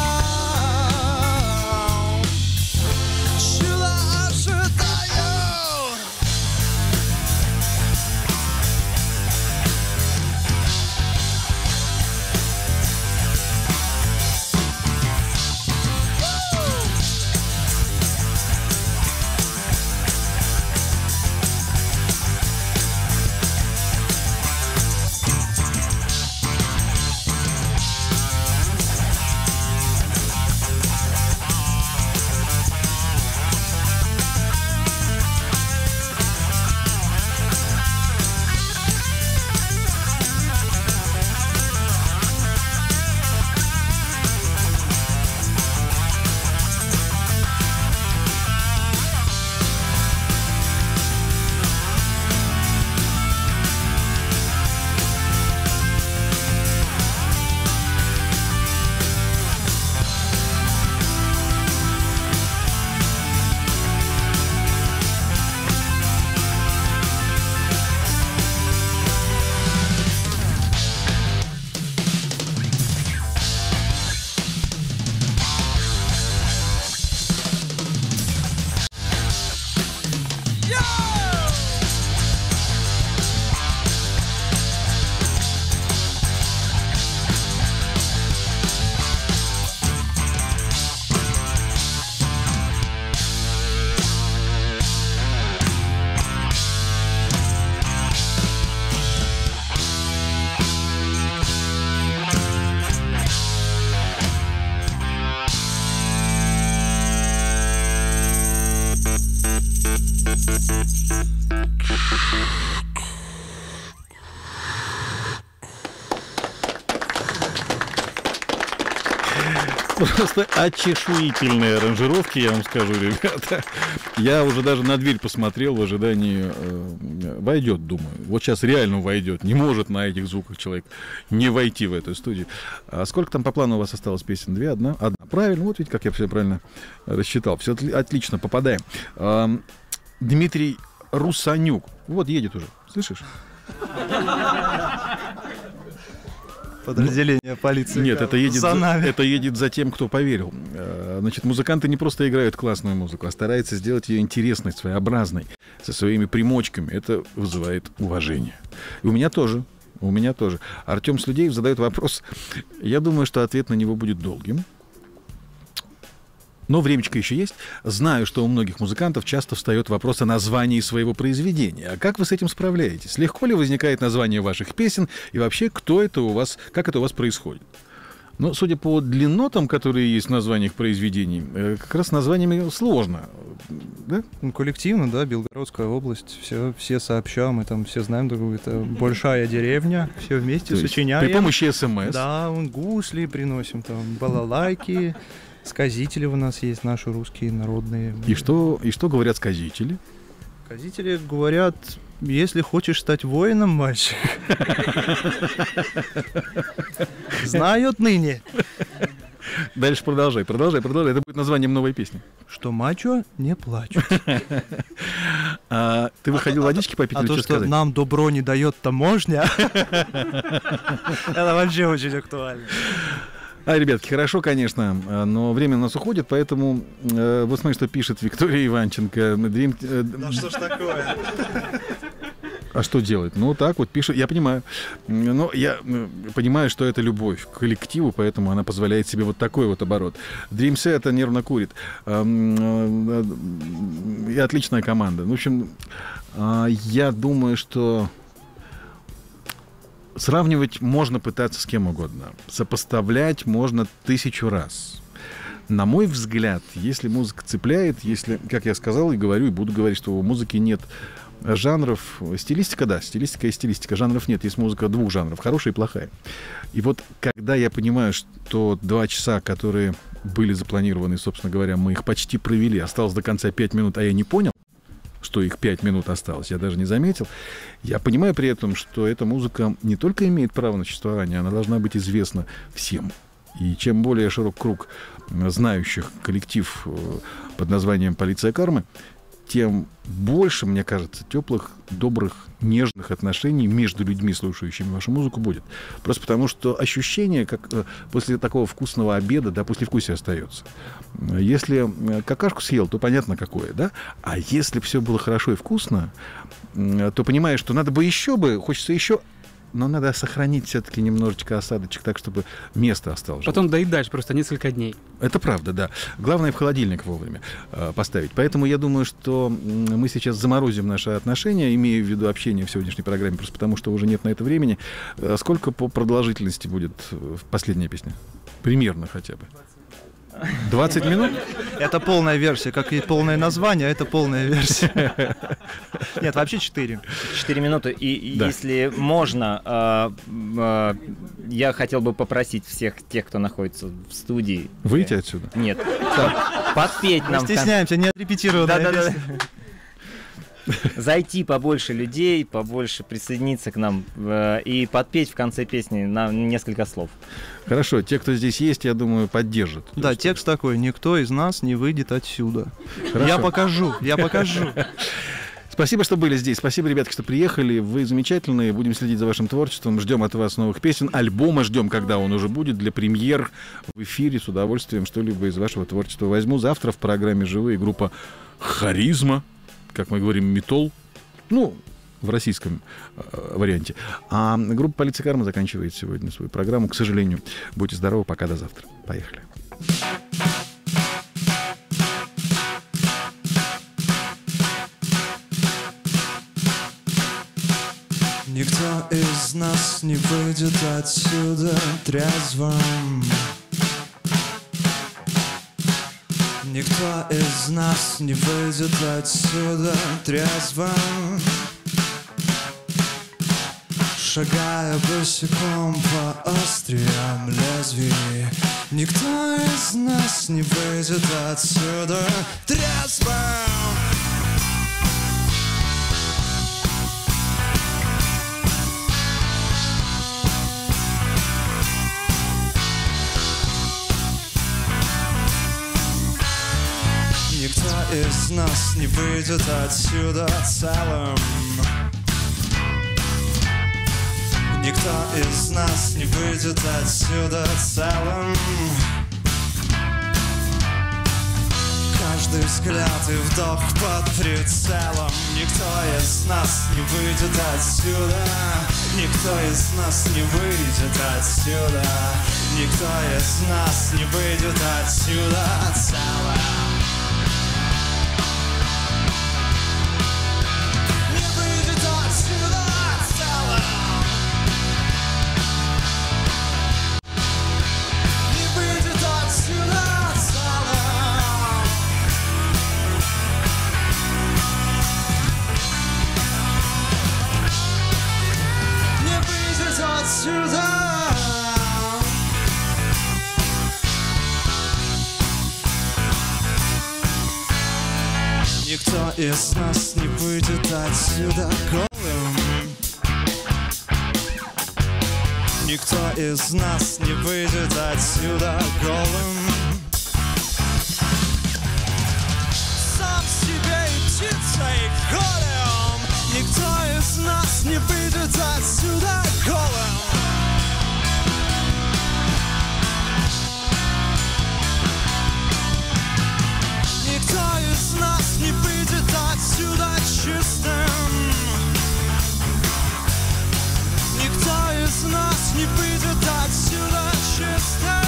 Просто очешуительные аранжировки, я вам скажу, ребята. Я уже даже на дверь посмотрел в ожидании. Войдет, думаю. Вот сейчас реально войдет. Не может на этих звуках человек не войти в эту студию. А сколько там по плану у вас осталось песен? Две? Одна? Одна. Правильно, вот видите, как я все правильно рассчитал. Все отлично, попадаем. Дмитрий Русанюк. Вот едет уже. Слышишь? Подразделение полиции. Нет, это едет за тем, кто поверил. Значит, музыканты не просто играют классную музыку, а стараются сделать ее интересной, своеобразной, со своими примочками. Это вызывает уважение. И у меня тоже. Артем Слюдеев задает вопрос. Я думаю, что ответ на него будет долгим. Но времечко еще есть. Знаю, что у многих музыкантов часто встает вопрос о названии своего произведения. А как вы с этим справляетесь? Легко ли возникает название ваших песен? И вообще, кто это у вас, как это у вас происходит? Но, судя по длиннотам, которые есть в названиях произведений, как раз с названиями сложно. Да? Ну, коллективно, да, Белгородская область, все сообща, мы там все знаем друг друга, это большая деревня, все вместе сочиняем. При помощи СМС. Да, гусли приносим, там, балалайки, сказители у нас есть, наши русские народные. И что говорят сказители? Сказители говорят: если хочешь стать воином, мальчик, знают ныне. Дальше продолжай. Это будет названием новой песни. Что мачо не плачут. Ты выходил водички попить или то, что что сказать? нам добро не дает таможня, это вообще очень актуально. Ребятки, хорошо, конечно, но время у нас уходит, поэтому вот смотри, что пишет Виктория Иванченко. Да что ж такое? А что делать? Ну, так вот пишет, я понимаю. Но я понимаю, что это любовь к коллективу, поэтому она позволяет себе вот такой вот оборот. Dream Set нервно курит. И отличная команда. В общем, я думаю, что сравнивать можно пытаться с кем угодно. Сопоставлять можно 1000 раз. На мой взгляд, если музыка цепляет, если, как я сказал и говорю, и буду говорить, что у музыки нет жанров, стилистика, да, стилистика и стилистика, жанров нет, есть музыка двух жанров, хорошая и плохая. И вот когда я понимаю, что 2 часа, которые были запланированы, собственно говоря, мы их почти провели, осталось до конца 5 минут, а я не понял, что их 5 минут осталось, я даже не заметил, я понимаю при этом, что эта музыка не только имеет право на существование, она должна быть известна всем. И чем более широк круг знающих коллектив под названием «Полиция кармы», тем больше, мне кажется, теплых, добрых, нежных отношений между людьми, слушающими вашу музыку, будет. Просто потому, что ощущение, как после такого вкусного обеда, да, послевкусие остается. Если какашку съел, то понятно, какое, да? А если все было хорошо и вкусно, то понимаешь, что надо бы еще, хочется еще, но надо сохранить все-таки немножечко осадочек так, чтобы место осталось. Потом доедаешь просто несколько дней. Это правда, да. Главное в холодильник вовремя поставить. Поэтому я думаю, что мы сейчас заморозим наши отношения, имея в виду общение в сегодняшней программе, просто потому что уже нет на это времени. Сколько по продолжительности будет последняя песня? Примерно хотя бы. 20 минут? Это полная версия, как и полное название, это полная версия. Нет, вообще 4. 4 минуты. И Да. если можно, я хотел бы попросить всех тех, кто находится в студии... Выйти отсюда? Нет. Подпеть Мы нам. стесняемся, не отрепетированная Да-да-да. песня. Зайти побольше людей, побольше присоединиться к нам и подпеть в конце песни на несколько слов. Хорошо, те, кто здесь есть, я думаю, поддержат. Да, текст такой: никто из нас не выйдет отсюда. Хорошо. Я покажу. Спасибо, что были здесь. Спасибо, ребятки, что приехали. Вы замечательные. Будем следить за вашим творчеством. Ждем от вас новых песен. Альбома ждем, когда он уже будет. Для премьер в эфире с удовольствием что-либо из вашего творчества возьму. Завтра в программе «Живые» группа «Харизма». Как мы говорим, метал. Ну, в российском варианте. А группа «Полиция кармы» заканчивает сегодня свою программу. К сожалению. Будьте здоровы. Пока, до завтра. Поехали. Никто из нас не выйдет отсюда трезвым. Никто из нас не выйдет отсюда трезвым. Шагая босиком по остриям лезвий, никто из нас не выйдет отсюда трезвым. Никто из нас не выйдет отсюда целым. Никто из нас не выйдет отсюда целым. Каждый взгляд и вдох под прицелом. Никто из нас не выйдет отсюда. Никто из нас не выйдет отсюда. Никто из нас не выйдет отсюда целым. Не выйдет отсюда целым. Не выйдет отсюда целым. Не выйдет отсюда. Никто из нас не выйдет отсюда голым. Никто из нас не выйдет отсюда голым. Сам себе и птицей голым. Никто из нас не выйдет отсюда голым. Никто из нас не выйдет отсюда чистым. Никто из нас не выйдет отсюда чистым.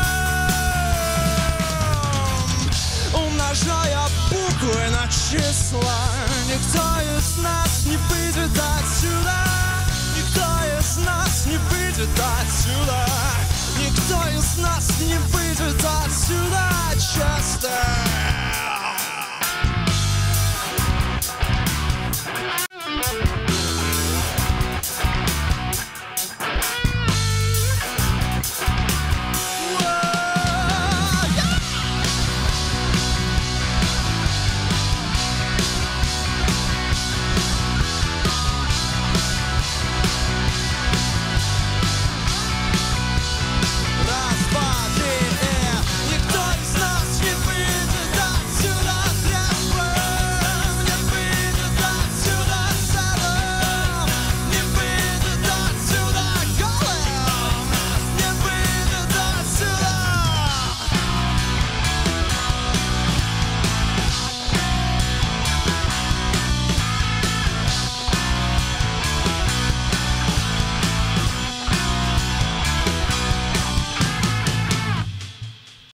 Умножая буквы на числа, никто из нас не выйдет отсюда. Никто из нас не выйдет отсюда. Никто из нас не выйдет отсюда чистым.